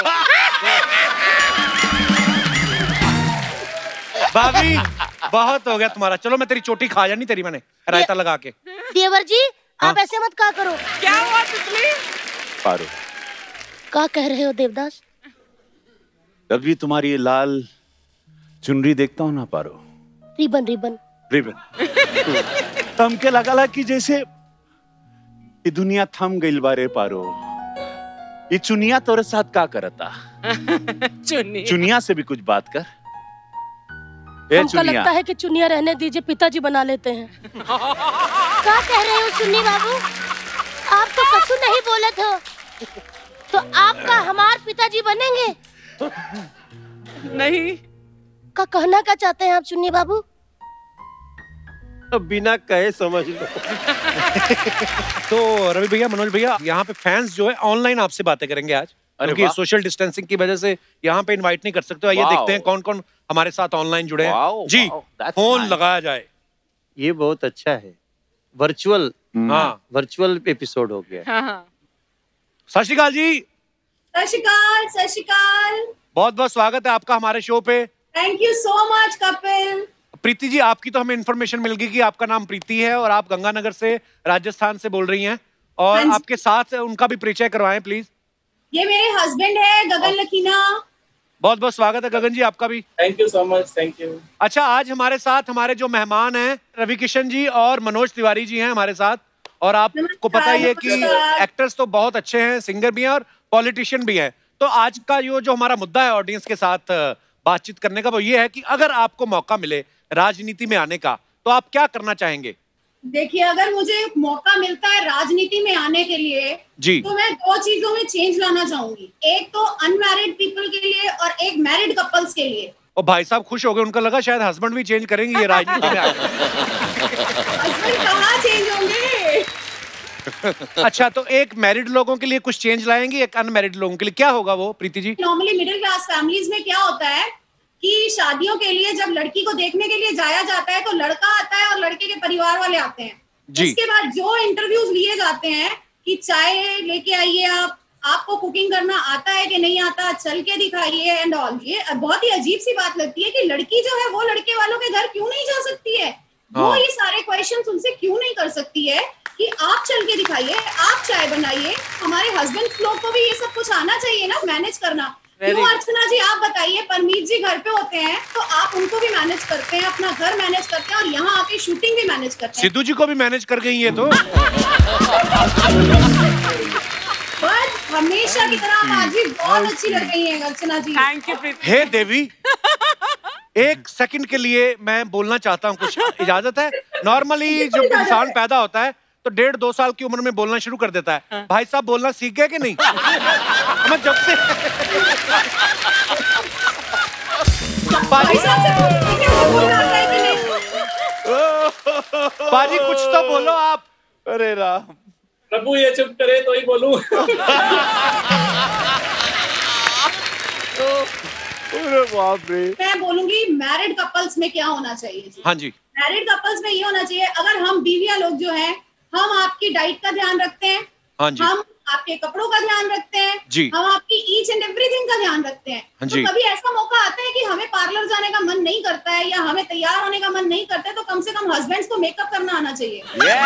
भाभी बहुत हो गया तुम्हारा, चलो मैं तेरी चोटी खा जानी तेरी, मैंने रायता लगा के। देवर जी हाँ? आप ऐसे मत कहा करो। क्या हुआ तितली? पारो, क्या कह रहे हो देवदास? जब भी तुम्हारी ये लाल चुनरी देखता हूँ ना पारो, रिबन रिबन रिबन तो हमके लगा कि जैसे ये दुनिया थम गइल बारे पारो। ये चुनिया तोरे साथ का करता? चुन्नी चुनिया से भी कुछ बात कर। हमको लगता है कि चुनिया रहने दीजिए, पिताजी बना लेते हैं। क्या कह रहे हो सुन्नी बाबू, आप तो कछु नहीं बोले थे, तो आपका हमार पिताजी बनेंगे? नहीं। का कहना क्या चाहते हैं आप चुन्नी बाबू? अब बिना कहे समझ लो। तो रवि भैया, मनोज भैया, यहाँ पे फैंस जो है ऑनलाइन आपसे बातें करेंगे आज, क्योंकि सोशल डिस्टेंसिंग की वजह से यहाँ पे इनवाइट नहीं कर सकते। आइए देखते हैं कौन कौन हमारे साथ ऑनलाइन जुड़े हैं। जी, फोन लगाया जाए। ये बहुत अच्छा है, वर्चुअल हाँ वर्चुअल एपिसोड हो गया। हाँ हाँ। सत श्री अकाल जी। सत श्री अकाल, सत श्री अकाल। बहुत बहुत स्वागत है आपका हमारे शो पे। Thank you so much Kapil. Preeti ji, आपकी तो हमें इन्फॉर्मेशन मिल गई कि आपका नाम प्रीति है और आप गंगानगर से राजस्थान से बोल रही हैं, और हाँ आपके साथ उनका भी परिचय करवाएं प्लीज। ये मेरे हस्बैंड है गगन लखीना। बहुत बहुत स्वागत है गगन जी आपका भी। Thank you so much, thank you. अच्छा, आज हमारे साथ हमारे जो मेहमान हैं रवि किशन जी और मनोज तिवारी जी हैं हमारे साथ, और आपको पता ही है कि एक्टर्स तो बहुत अच्छे हैं, सिंगर भी हैं और पॉलिटिशियन भी हैं। तो आज का यो जो हमारा मुद्दा है ऑडियंस के साथ बातचीत करने का, वो ये है कि अगर आपको मौका मिले राजनीति में आने का तो आप क्या करना चाहेंगे? देखिए, अगर मुझे मौका मिलता है राजनीति में आने के लिए जी, तो मैं दो चीजों में चेंज लाना चाहूंगी। एक तो अनमैरिड पीपल के लिए और एक मैरिड कपल्स के लिए। और भाई साहब खुश हो गए, उनको लगा शायद हस्बैंड भी चेंज करेंगे ये राजनीति में आकर। हस्बैंड कहाँ चेंज होंगे? अच्छा, तो एक मैरिड लोगों के लिए कुछ चेंज लाएंगे, एक अनमैरिड लोगों के लिए क्या होगा वो Preeti ji? Normally middle class families में क्या होता है कि शादियों के लिए जब लड़की को देखने के लिए जाया जाता है तो लड़का आता है और लड़के के परिवार वाले आते हैं। उसके बाद जो इंटरव्यूज लिए जाते हैं कि चाय लेके आइए, आप आपको कुकिंग करना आता है कि नहीं आता, चल के दिखाइए एंड ऑल। ये बहुत ही अजीब सी बात लगती है कि लड़की जो है वो लड़के वालों के घर क्यों नहीं जा सकती है, वो ये सारे क्वेश्चंस उनसे क्यों नहीं कर सकती है कि आप चल के दिखाइए, आप चाय बनाइए। हमारे हस्बैंड लोग को भी ये सब कुछ आना चाहिए ना, मैनेज करना। क्यों अर्चना जी आप बताइए, परमीत जी घर पे होते हैं तो आप उनको भी मैनेज करते हैं, अपना घर मैनेज करते हैं और यहाँ आके शूटिंग भी मैनेज करते हैं। सिद्धू जी को भी मैनेज कर गई है तो। बट हमेशा की तरह आप आज भी बहुत अच्छी लग रही हैं अर्चना जी। Thank you. हे देवी, एक सेकंड के लिए मैं बोलना चाहता हूँ, कुछ इजाजत है? नॉर्मली जब इंसान पैदा होता है तो डेढ़ दो साल की उम्र में बोलना शुरू कर देता है। हाँ। भाई साहब बोलना सीख गए कि नहीं? मैं जब से बाजी कुछ तो बोलो आप। अरे राम, प्रभु ये चुप करे तो ही बोलूं। अरे बाप रे। मैं बोलूंगी मैरिड कपल्स में क्या होना चाहिए जी। हाँ जी। मैरिड कपल्स में ये होना चाहिए, अगर हम बीवियां लोग जो हैं, हम आपकी डाइट का ध्यान रखते हैं, हाँ जी, हम आपके कपड़ों का ध्यान रखते हैं जी, हम आपकी ईच एंड एवरीथिंग का ध्यान रखते हैं, हाँ तो जी। कभी ऐसा मौका आता है कि हमें पार्लर जाने का मन नहीं करता है या हमें तैयार होने का मन नहीं करता है, तो कम से कम हस्बैंड्स को मेकअप करना आना चाहिए।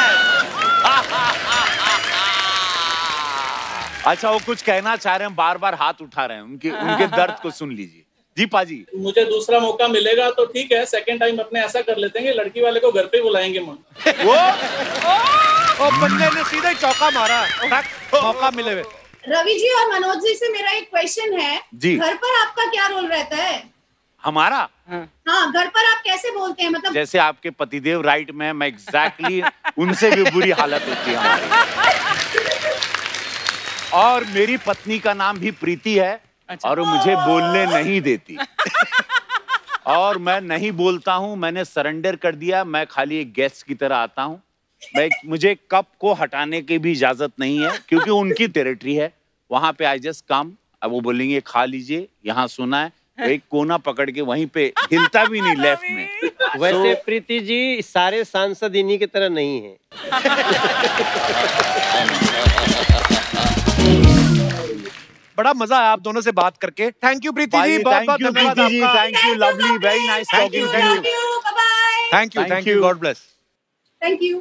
अच्छा, वो कुछ कहना चाह रहे हैं, बार बार हाथ उठा रहे हैं, उनके उनके दर्द को सुन लीजिए। जी पाजी। मुझे दूसरा मौका मिलेगा तो ठीक है, सेकंड टाइम अपने ऐसा कर लेते हैं कि लड़की वाले को घर पे बुलाएंगे। वो ओ बंदे ने सीधा ही चौका मारा, मौका मिले हुए। रवि जी और मनोज जी से मेरा एक क्वेश्चन है, घर पर आपका क्या रोल रहता है? हमारा? हाँ, घर पर आप कैसे बोलते हैं? मतलब जैसे आपके पतिदेव राइट में, मैं एग्जैक्टली उनसे भी बुरी हालत होती है हमारी। और मेरी पत्नी का नाम भी प्रीति है। अच्छा। और वो मुझे बोलने नहीं देती। और मैं नहीं बोलता हूँ, मैंने सरेंडर कर दिया, मैं खाली एक गेस्ट की तरह आता हूँ। मैं मुझे कप को हटाने की भी इजाजत नहीं है, क्योंकि उनकी टेरिटरी है। वहां पे आई जस्ट कम, अब वो बोलेंगे खा लीजिए, यहाँ सुना है, तो एक कोना पकड़ के वहीं पे हिलता भी नहीं लेफ्ट में। वैसे so, प्रीति जी सारे सांसद इन्हीं की तरह नहीं है। बड़ा मजा आया आप दोनों से बात करके। थैंक यू प्रीति जी, बहुत बहुत धन्यवाद आपका। Thank you, lovely, very nice talking to you. Thank you, thank you, God bless. Thank you.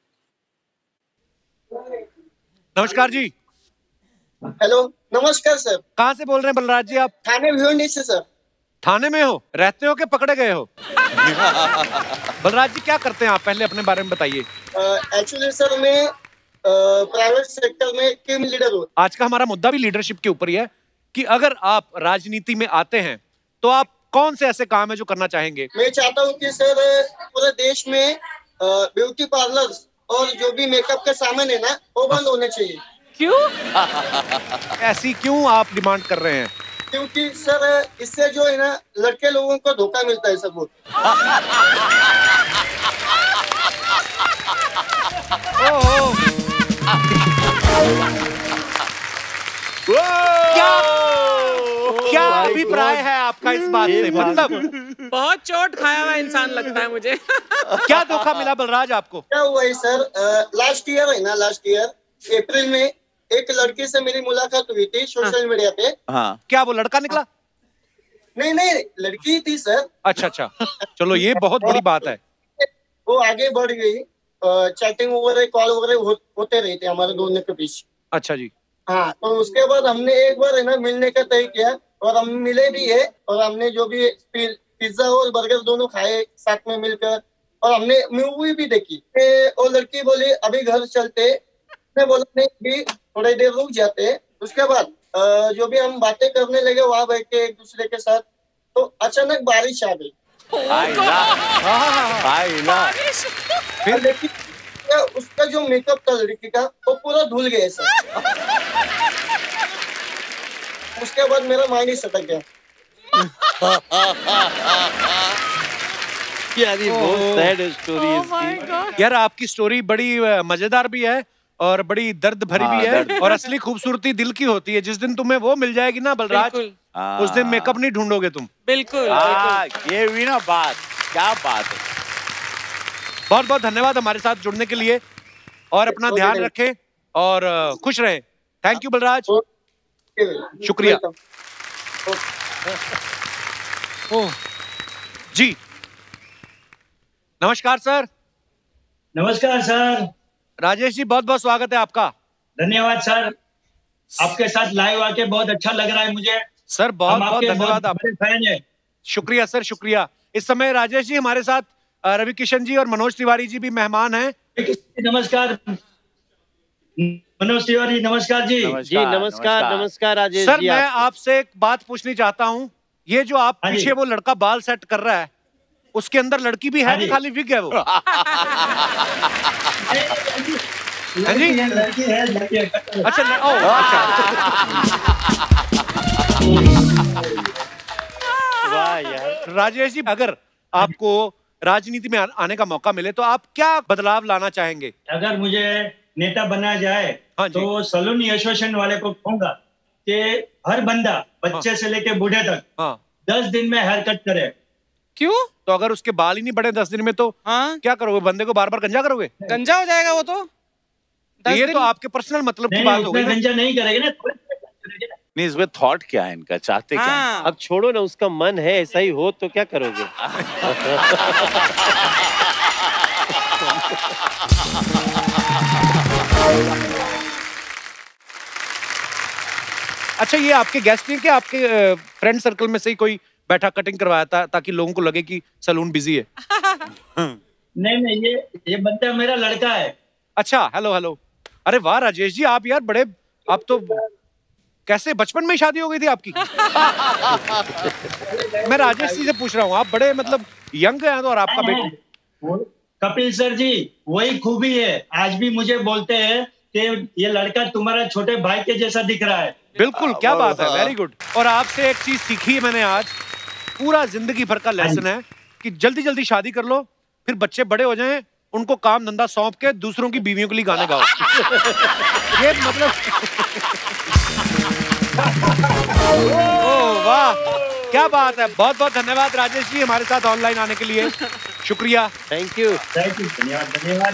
नमस्कार जी। हेलो, नमस्कार सर। कहाँ से बोल रहे हैं बलराज जी आप? थाने भिवंडी से सर। थाने में हो, रहते हो कि पकड़े गए हो? बलराज जी क्या करते हैं आप, पहले अपने बारे में बताइए। एक्चुअली सर मैं प्राइवेट सेक्टर में टीम लीडर हूँ। आज का हमारा मुद्दा भी लीडरशिप के ऊपर ही है कि अगर आप राजनीति में आते हैं तो आप कौन से ऐसे काम है जो करना चाहेंगे? मैं चाहता हूँ कि सर पूरे देश में ब्यूटी पार्लर और जो भी मेकअप के सामान है ना, वो बंद होने चाहिए। क्यों? ऐसी क्यों आप डिमांड कर रहे हैं? क्योंकि सर इससे जो है ना लड़के लोगों को धोखा मिलता है सर बहुत। क्या क्या अभिप्राय है आपका इस बात से? मतलब बहुत चोट खाया हुआ इंसान लगता है मुझे। क्या धोखा मिला बलराज आपको? क्या हुआ है सर, लास्ट ईयर है ना, लास्ट ईयर अप्रैल में एक लड़की से मेरी मुलाकात हुई थी सोशल मीडिया पे। हाँ। क्या वो लड़का निकला? नहीं नहीं, लड़की थी सर। अच्छा अच्छा, चलो ये बहुत बड़ी बात है। वो आगे बढ़ गई, चैटिंग वगैरह, कॉल वगैरह हो, होते रहे थे हमारे दोनों के बीच। अच्छा जी। हाँ, तो उसके बाद हमने एक बार है ना मिलने का तय किया और हम मिले भी है, और हमने जो भी पिज्जा और बर्गर दोनों खाए साथ में मिलकर, और हमने मूवी भी देखी। वो लड़की बोली अभी घर चलते, मैं बोला नहीं भी थोड़ी देर रुक जाते। उसके बाद जो भी हम बातें करने लगे वहां बैठ के एक दूसरे के साथ, तो अचानक बारिश आ गई। फिर लड़की उसका जो मेकअप था लड़की का वो पूरा धुल गया सर। उसके बाद मेरा माइंड ही सटक गया। यार ये बहुत सैड स्टोरी है इसकी। यार आपकी स्टोरी बड़ी मजेदार भी है और बड़ी दर्द भरी भी है, और असली खूबसूरती दिल की होती है। जिस दिन तुम्हें वो मिल जाएगी ना बलराज, उस दिन मेकअप नहीं ढूंढोगे तुम। बिल्कुल, बिल्कुल। ये हुई ना बात, क्या बात है। बहुत बहुत धन्यवाद हमारे साथ जुड़ने के लिए, और अपना ध्यान रखें और खुश रहें। थैंक यू बलराज, शुक्रिया। जी नमस्कार सर। नमस्कार सर। राजेश जी बहुत बहुत स्वागत है आपका। धन्यवाद सर, आपके साथ लाइव आके बहुत अच्छा लग रहा है मुझे। सर बहुत बहुत धन्यवाद, आप फैन है। शुक्रिया सर, शुक्रिया। इस समय राजेश जी हमारे साथ रवि किशन जी और मनोज तिवारी जी भी मेहमान हैं। नमस्कार मनोज तिवारी, नमस्कार जी। जी नमस्कार, नमस्कार राजेश सर जी। मैं आपसे एक बात पूछनी चाहता हूँ, ये जो आप पीछे वो लड़का बाल सेट कर रहा है, उसके अंदर लड़की भी है कि खाली विग है वो? हाँ जी, लड़की है, लड़की है। अच्छा ओ, अच्छा। वाह यार। राजेश जी अगर आपको राजनीति में आ, आने का मौका मिले तो आप क्या बदलाव लाना चाहेंगे? अगर मुझे नेता बनाया जाए हाँ तो सलून एसोसिएशन वाले को कहूंगा कि हर बंदा बच्चे हाँ। से लेके बूढ़े तक हाँ। दस दिन में हेयर कट करे। क्यों? तो अगर उसके बाल ही नहीं बढ़े दस दिन में तो हाँ? क्या करोगे? बंदे को बार बार गंजा करोगे? गंजा हो जाएगा वो तो। ये तो आपके पर्सनल मतलब की बात होगी। गंजा नहीं करेंगे ना। नहीं, इसमें थॉट क्या है इनका, चाहते हाँ। क्या है? अब छोड़ो ना, उसका मन है ऐसा ही हो तो क्या करोगे? अच्छा, ये आपके गेस्ट हैं क्या? आपके फ्रेंड सर्कल में से ही कोई बैठा कटिंग करवाया था ताकि लोगों को लगे कि सलून बिजी है? नहीं नहीं, ये ये बंदा मेरा लड़का है। अच्छा, हेलो हेलो। अरे वाह राजेश जी, आप यार बड़े, आप तो कैसे बचपन में ही शादी हो गई थी आपकी? मैं राजेश जी से पूछ रहा हूँ, आप बड़े मतलब यंग हैं तो, और आपका बेटा? कपिल सर जी, वही खूबी है। आज भी मुझे बोलते हैं कि ये लड़का तुम्हारा छोटे भाई के जैसा दिख रहा है। बिल्कुल, क्या बात है, वेरी गुड। और आपसे एक चीज सीखी है मैंने आज, पूरा जिंदगी भर का लेसन है कि जल्दी जल्दी शादी कर लो, फिर बच्चे बड़े हो जाएं, उनको काम धंधा सौंप के दूसरों की बीवियों के लिए गाने गाओ। ये मतलब ओह वाह, क्या बात है। बहुत बहुत धन्यवाद राजेश जी हमारे साथ ऑनलाइन आने के लिए, शुक्रिया। थैंक यू थैंक यू धन्यवाद धन्यवाद।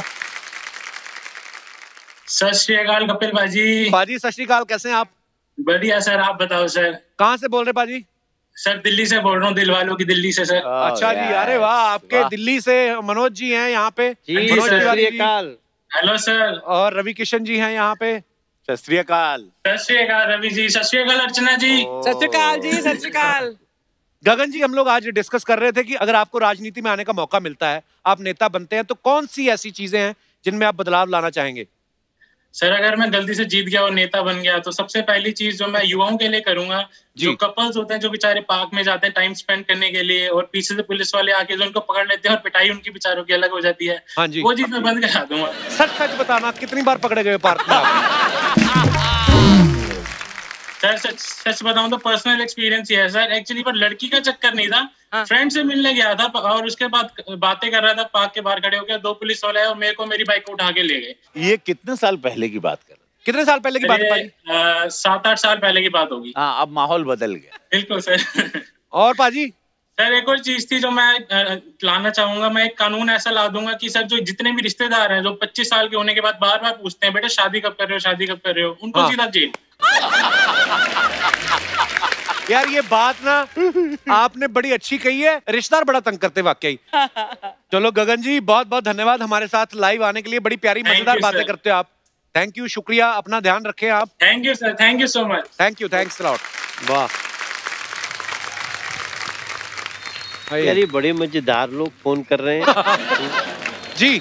सत श्री अकाल कपिल भाजी। पाजी सत श्री अकाल, कैसे हैं आप? बढ़िया सर, आप बताओ सर। कहाँ से बोल रहे पाजी? सर दिल्ली से बोल रहा हूँ, दिल वालों की दिल्ली से सर। अच्छा जी, अरे वाह, आपके वाह। दिल्ली से मनोज जी हैं यहाँ पे। Manoj Tiwari ji, hello sir. और रवि किशन जी हैं यहाँ पे। सत श्री अकाल। सत श्री अकाल रवि जी, सत श्री अकाल अर्चना जी। सत श्री अकाल जी, सत श्री अकाल। गगन जी, हम लोग आज डिस्कस कर रहे थे कि अगर आपको राजनीति में आने का मौका मिलता है, आप नेता बनते हैं, तो कौन सी ऐसी चीजें हैं जिनमें आप बदलाव लाना चाहेंगे? सर अगर मैं गलती से जीत गया और नेता बन गया तो सबसे पहली चीज जो मैं युवाओं के लिए करूंगा, जो कपल्स होते हैं जो बेचारे पार्क में जाते हैं टाइम स्पेंड करने के लिए और पीछे से पुलिस वाले आके जो उनको पकड़ लेते हैं और पिटाई उनकी बेचारों की अलग हो जाती है, हाँ जी। वो चीज मैं बंद करा दूंगा। सच सच बताना, कितनी बार पकड़े गए पार्क में आप? सर सच सच बताऊं तो पर्सनल एक्सपीरियंस ही है सर। एक्चुअली पर लड़की का चक्कर नहीं था, हाँ। फ्रेंड से मिलने गया था और उसके बाद बातें कर रहा था, पार्क के बाहर खड़े हो गया, दो पुलिस वाले आए और मेरे को मेरी बाइक को उठा के ले गए। ये कितने साल पहले की बात कर रहे हैं? कितने साल पहले की बात है? सात आठ साल पहले की बात होगी। हाँ, अब माहौल बदल गया। बिल्कुल सर। और पाजी? सर एक और चीज थी जो मैं लाना चाहूंगा, मैं एक कानून ऐसा ला दूंगा कि सर जो जितने भी रिश्तेदार हैं जो पच्चीस साल के होने के बाद बार बार पूछते हैं बेटा शादी कब कर रहे हो शादी कब कर रहे हो, उनको हाँ। सीधा जेल। यार ये बात ना आपने बड़ी अच्छी कही है, रिश्तेदार बड़ा तंग करते वाकई। चलो गगन जी, बहुत बहुत धन्यवाद हमारे साथ लाइव आने के लिए, बड़ी प्यारी मजेदार बातें करते हो आप। थैंक यू, शुक्रिया, अपना ध्यान रखें आप। Thank you sir, thank you so much. Thank you, thanks lot. वाह यार, ये बड़े मजेदार लोग फोन कर रहे हैं। जी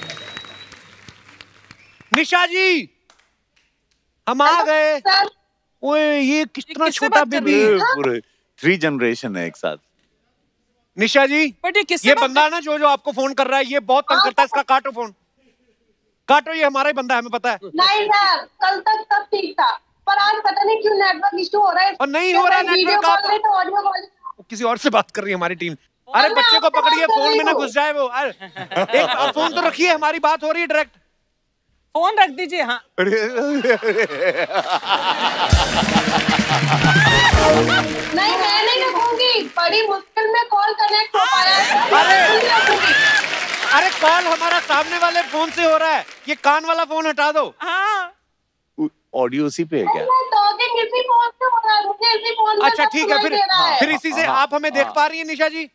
निशा जी, हम आ गए। ओए ये कितना छोटा बेबी, पूरे थ्री जनरेशन है एक साथ। निशा जी, ये बंदा ना जो जो आपको फोन कर रहा है, ये बहुत तंग करता है, इसका काटो फोन, काटो, ये हमारा ही बंदा है, हमें पता है। नहीं सर, कल तक सब ठीक था, पर आज पता नहीं क्यों नेटवर्क इशू हो रहा है। और नहीं हो रहा नेटवर्क, आप किसी और से बात कर रही है हमारी टीम। अरे बच्चे को पकड़िए, फोन में ना घुस जाए वो। अरे एक फोन तो रखिए, हमारी बात हो रही है डायरेक्ट। फोन रख दीजिए। हाँ नहीं, मैं नहीं रखूंगी, बड़ी मुश्किल में कॉल कनेक्ट हो पाया। अरे अरे कॉल हमारा सामने वाले फोन से हो रहा है, ये कान वाला फोन हटा दो। हाँ ऑडियो उसी पे है क्या? इसी फोन से हो रहा है, मुझे इसी फोन में। अच्छा ठीक है, फिर फिर इसी से आप हमें देख पा रही हैं निशा जी?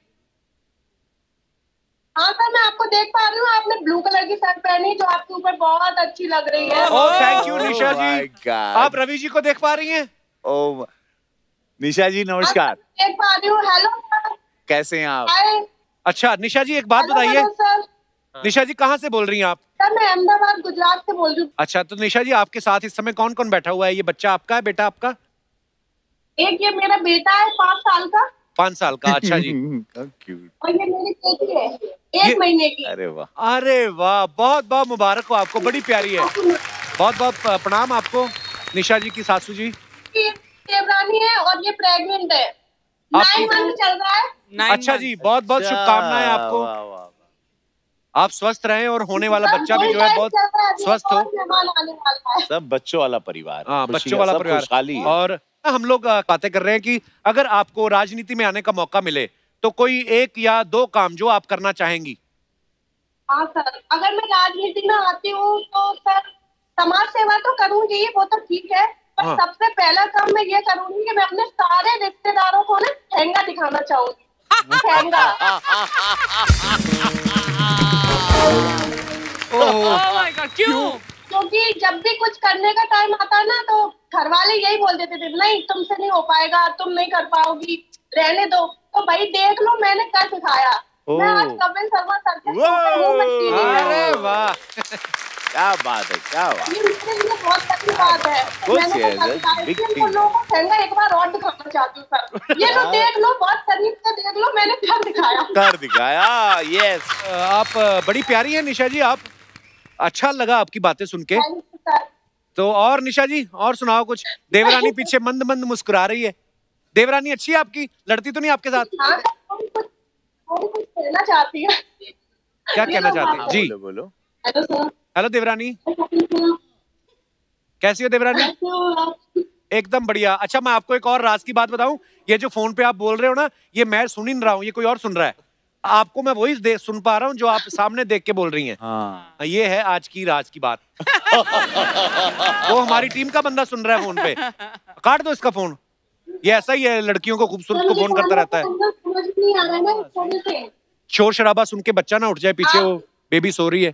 हाँ सर, मैं आपको देख पा रही हूँ। आपने ब्लू कलर की शर्ट पहनी जो आपके ऊपर बहुत अच्छी लग रही है। Oh thank you Nisha ji. आप रवि जी को देख पा रही हैं? ओह निशा जी नमस्कार। देख पा रही हूँ। हेलो कैसे हैं आप? अच्छा निशा जी, एक बात बताइए, निशा जी कहाँ से बोल रही हैं आप? सर मैं अहमदाबाद गुजरात से बोल रही हूँ। अच्छा, तो निशा जी आपके साथ इस समय कौन कौन बैठा हुआ है? ये बच्चा आपका है, बेटा आपका? एक ये मेरा बेटा है पाँच साल का। पाँच साल का, अच्छा जी। और ये मेरी बेटी है एक महीने की। अरे वाह, अरे वाह, बहुत बहुत मुबारक हो आपको, बड़ी प्यारी है। बहुत बहुत प्रणाम आपको निशा जी की सासू जी। देवरानी है और ये प्रेग्नेंट है, नाइन मंथ चल रहा है। अच्छा जी, बहुत बहुत शुभकामनाएं आपको। आप स्वस्थ रहें और होने वाला बच्चा भी जो है बहुत स्वस्थ हो। सब बच्चों वाला परिवार, हाँ, बच्चों वाला परिवार। खुशहाली है। और हम लोग बातें कर रहे हैं कि अगर आपको राजनीति में आने का मौका मिले तो कोई एक या दो काम जो आप करना चाहेंगी। हाँ सर, अगर मैं राजनीति में आती हूँ तो सर समाज सेवा तो करूंगी, वो तो ठीक है, पर हाँ। सबसे पहला काम मैं ये करूंगी कि मैं अपने सारे रिश्तेदारों को ना ठेंगा दिखाना चाहूंगी। ठेंगा। Oh my God, क्यों? क्योंकि जब भी कुछ करने का टाइम आता है ना तो घर वाले यही बोल देते थे, नहीं तुमसे नहीं हो पाएगा, तुम नहीं कर पाओगी, रहने दो। तो भाई देख लो, मैंने कर दिखाया। मैं आज कपिल शर्मा सर के शो पे हूँ, मैं टीवी पे हूँ। अरे वाह, क्या बात है, क्या बात ये मेरे लिए बहुत अच्छी बात है। Good मैंने yes, तो कर दिखाया, big इसलिए thing. उन लोगों को ठेंगा एक बार और दिखाना चाहती हूँ सर। ये लो देख लो, बहुत शरीफ से देख लो, मैंने कर दिखाया। कर दिखाया, यस। आप बड़ी प्यारी हैं निशा जी, आप अच्छा लगा आपकी बातें सुन के। तो और निशा जी और सुनाओ कुछ। देवरानी पीछे मंद मंद मुस्कुरा रही है। देवरानी अच्छी है आपकी, लड़ती तो नहीं आपके साथ? हाँ, थोड़ी कुछ थोड़ी कुछ कहना चाहती है। क्या कहना चाहती है जी? बोलो बोलो। Hello sir. हेलो देवरानी, कैसी हो देवरानी? एकदम बढ़िया। अच्छा मैं आपको एक और राज की बात बताऊं, ये जो फोन पे आप बोल रहे हो ना, ये मैं सुन ही नहीं रहा हूँ, ये कोई और सुन रहा है। आपको मैं वही देख सुन पा रहा हूँ जो आप सामने देख के बोल रही हैं। हाँ। ये है आज की राज की बात। वो हमारी टीम का बंदा सुन रहा है फोन पे। काट दो इसका फोन। ये ऐसा ही है, लड़कियों को खूबसूरत को फोन करता रहता है। समझ नहीं आ रहा है ना इस वजह से। शोर शराबा सुन के बच्चा ना उठ जाए पीछे, वो बेबी सो रही है।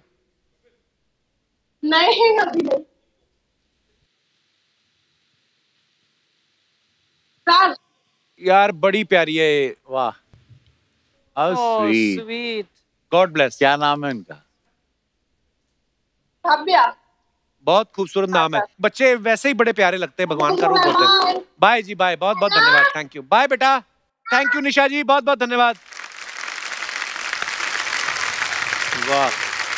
नहीं अभी नहीं। सर यार बड़ी प्यारी है। वाह, how sweet, sweet. God bless. क्या नाम है इनका? भव्या। बहुत खूबसूरत नाम है। बच्चे वैसे ही बड़े प्यारे लगते हैं, भगवान का रूप होते हैं। बाय जी, बाय, बहुत बहुत धन्यवाद, थैंक यू। बाय बेटा, थैंक यू निशा जी, बहुत बहुत धन्यवाद। वाह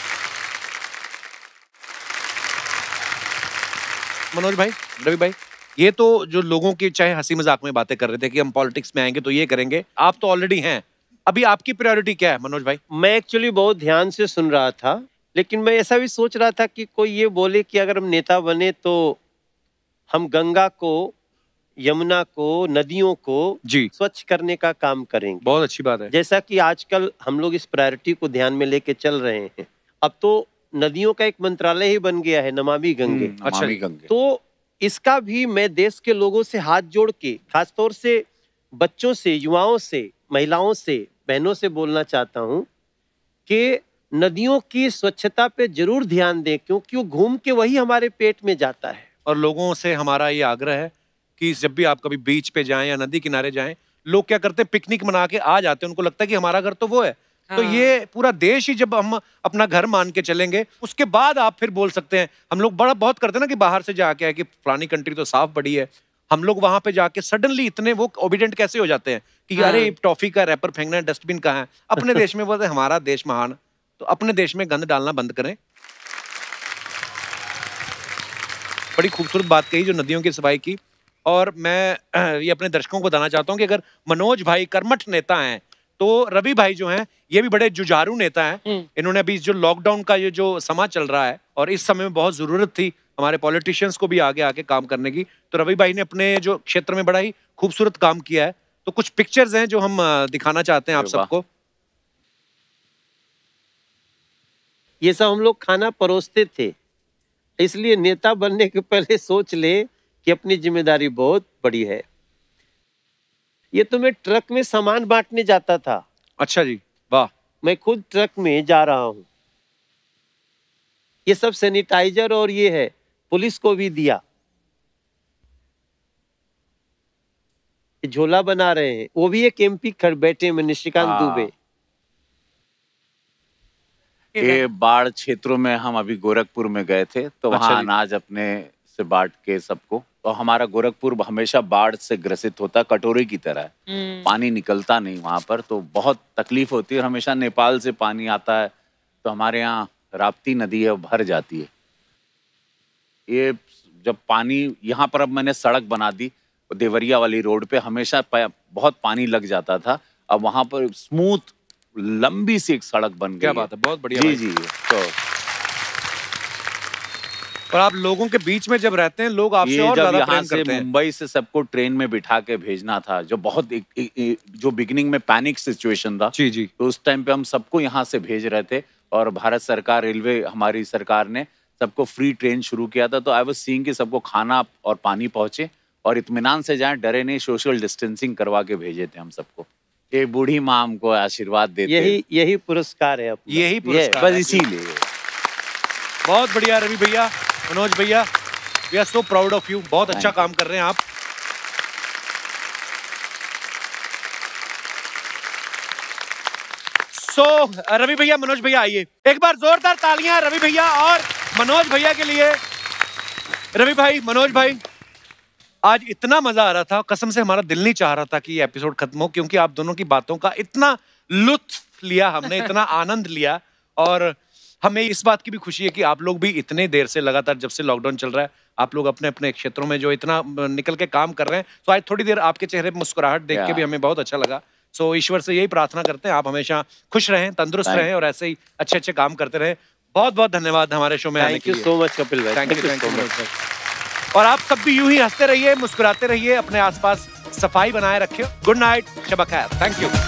मनोज भाई, रवि भाई, ये तो जो लोगों की चाहे हंसी मजाक में बातें कर रहे थे कि हम पॉलिटिक्स में आएंगे तो ये करेंगे, आप तो ऑलरेडी हैं। अभी आपकी प्रायोरिटी क्या है मनोज भाई? मैं एक्चुअली बहुत ध्यान से सुन रहा था, लेकिन मैं ऐसा भी सोच रहा था कि कोई ये बोले कि अगर हम नेता बने तो हम गंगा को, यमुना को, नदियों को जी स्वच्छ करने का काम करेंगे। बहुत अच्छी बात है। जैसा कि आजकल हम लोग इस प्रायोरिटी को ध्यान में लेके चल रहे हैं। अब तो नदियों का एक मंत्रालय ही बन गया है, नमामि गंगे। अच्छा गंगे। तो इसका भी मैं देश के लोगों से हाथ जोड़ के, खासतौर से बच्चों से, युवाओं से, महिलाओं से, बहनों से बोलना चाहता हूं कि नदियों की स्वच्छता पे जरूर ध्यान दें, क्योंकि वो घूम के वही हमारे पेट में जाता है। और लोगों से हमारा ये आग्रह है कि जब भी आप कभी बीच पे जाएं या नदी किनारे जाएं, लोग क्या करते हैं, पिकनिक मना के आ जाते हैं, उनको लगता है कि हमारा घर तो वो है। हाँ। तो ये पूरा देश ही जब हम अपना घर मान के चलेंगे, उसके बाद आप फिर बोल सकते हैं। हम लोग बड़ा बहुत करते हैं ना कि बाहर से जाके आए कि फलानी कंट्री तो साफ बड़ी है, हम लोग वहां पे जाके सडनली इतने वो ओबिडेंट कैसे हो जाते हैं कि हाँ। अरे टॉफी का रैपर फेंकना है, डस्टबिन कहाँ है। अपने देश में बोलते हमारा देश महान, तो अपने देश में गंद डालना बंद करें। बड़ी खूबसूरत बात कही जो नदियों की सफाई की। और मैं ये अपने दर्शकों को बताना चाहता हूँ कि अगर मनोज भाई कर्मठ नेता हैं तो रवि भाई जो हैं ये भी बड़े जुझारू नेता हैं। इन्होंने अभी जो लॉकडाउन का ये जो समा चल रहा है और इस समय में बहुत जरूरत थी हमारे पॉलिटिशियंस को भी आगे आके काम करने की, तो रवि भाई ने अपने जो क्षेत्र में बड़ा ही खूबसूरत काम किया है। तो कुछ पिक्चर्स हैं जो हम दिखाना चाहते हैं आप सबको। ये सब हम लोग खाना परोसते थे, इसलिए नेता बनने के पहले सोच ले कि अपनी जिम्मेदारी बहुत बड़ी है। ये तो मैं ट्रक में सामान बांटने जाता था। अच्छा जी, वाह। मैं खुद ट्रक में जा रहा हूँ। ये सब सैनिटाइजर और ये है, पुलिस को भी दिया। ये झोला बना रहे हैं, वो भी एक एमपी खड़ बैठे में, निशिकांत दुबे। ये बाढ़ क्षेत्रों में हम अभी गोरखपुर में गए थे, तो वहाँ अनाज अपने से बांट के सबको। तो हमारा गोरखपुर हमेशा बाढ़ से ग्रसित होता, कटोरे की तरह पानी निकलता नहीं वहाँ पर, तो बहुत तकलीफ होती है। हमेशा नेपाल से पानी आता है, तो हमारे यहाँ राप्ती नदी है, भर जाती है। ये जब पानी यहाँ पर, अब मैंने सड़क बना दी देवरिया वाली रोड पे, हमेशा बहुत पानी लग जाता था। अब वहाँ पर स्मूथ लंबी सी एक सड़क बन गई। क्या बात है, बहुत बढ़िया जी भाई। जी। तो और आप लोगों के बीच में जब रहते हैं लोग आपसे ये और जब ज्यादा यहाँ प्रेम से करते हैं। मुंबई से सबको ट्रेन में बिठा के भेजना था, जो बहुत एक, एक, एक, जो बिगिनिंग में पैनिक सिचुएशन था। जी जी। तो उस टाइम पे हम सबको यहाँ से भेज रहे थे और भारत सरकार, रेलवे हमारी सरकार ने सबको फ्री ट्रेन शुरू किया था। तो आई वाज सीइंग कि सबको खाना और पानी पहुंचे और इत्मीनान से जाएं, डरे नहीं, सोशल डिस्टेंसिंग करवा के भेजे थे हम सबको। एक बूढ़ी माँ हमको आशीर्वाद देते। यही यही पुरस्कार है अपना। यही पुरस्कार बस है। इसीलिए। बहुत बढ़िया रवि भैया, मनोज भैया, we are so proud of you. बहुत अच्छा काम कर रहे हैं आप। सो so, रवि भैया, मनोज भैया आइए, एक बार जोरदार तालियां रवि भैया और मनोज भैया के लिए। रवि भाई, मनोज भाई, आज इतना मजा आ रहा था, कसम से हमारा दिल नहीं चाह रहा था कि ये एपिसोड खत्म हो, क्योंकि आप दोनों की बातों का इतना लुत्फ लिया हमने, इतना आनंद लिया। और हमें इस बात की भी खुशी है कि आप लोग भी इतने देर से, लगातार जब से लॉकडाउन चल रहा है, आप लोग अपने अपने क्षेत्रों में जो इतना निकल के काम कर रहे हैं। तो आज थोड़ी देर आपके चेहरे पे मुस्कुराहट देख के भी हमें बहुत अच्छा लगा। सो ईश्वर से यही प्रार्थना करते हैं आप हमेशा खुश रहें, तंदुरुस्त रहें और ऐसे ही अच्छे अच्छे काम करते रहें। बहुत बहुत धन्यवाद हमारे शो में आने के लिए। Thank you so much Kapil भाई। Thank you, thank you Manoj भाई। और आप सब भी यूं ही हंसते रहिए, मुस्कुराते रहिए, अपने आसपास सफाई बनाए रखिए। गुड नाइट, शब खैर, thank you.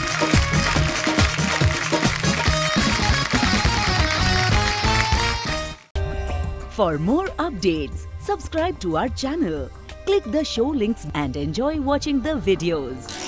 For more updates, subscribe to our channel, click the show links and enjoy watching the videos.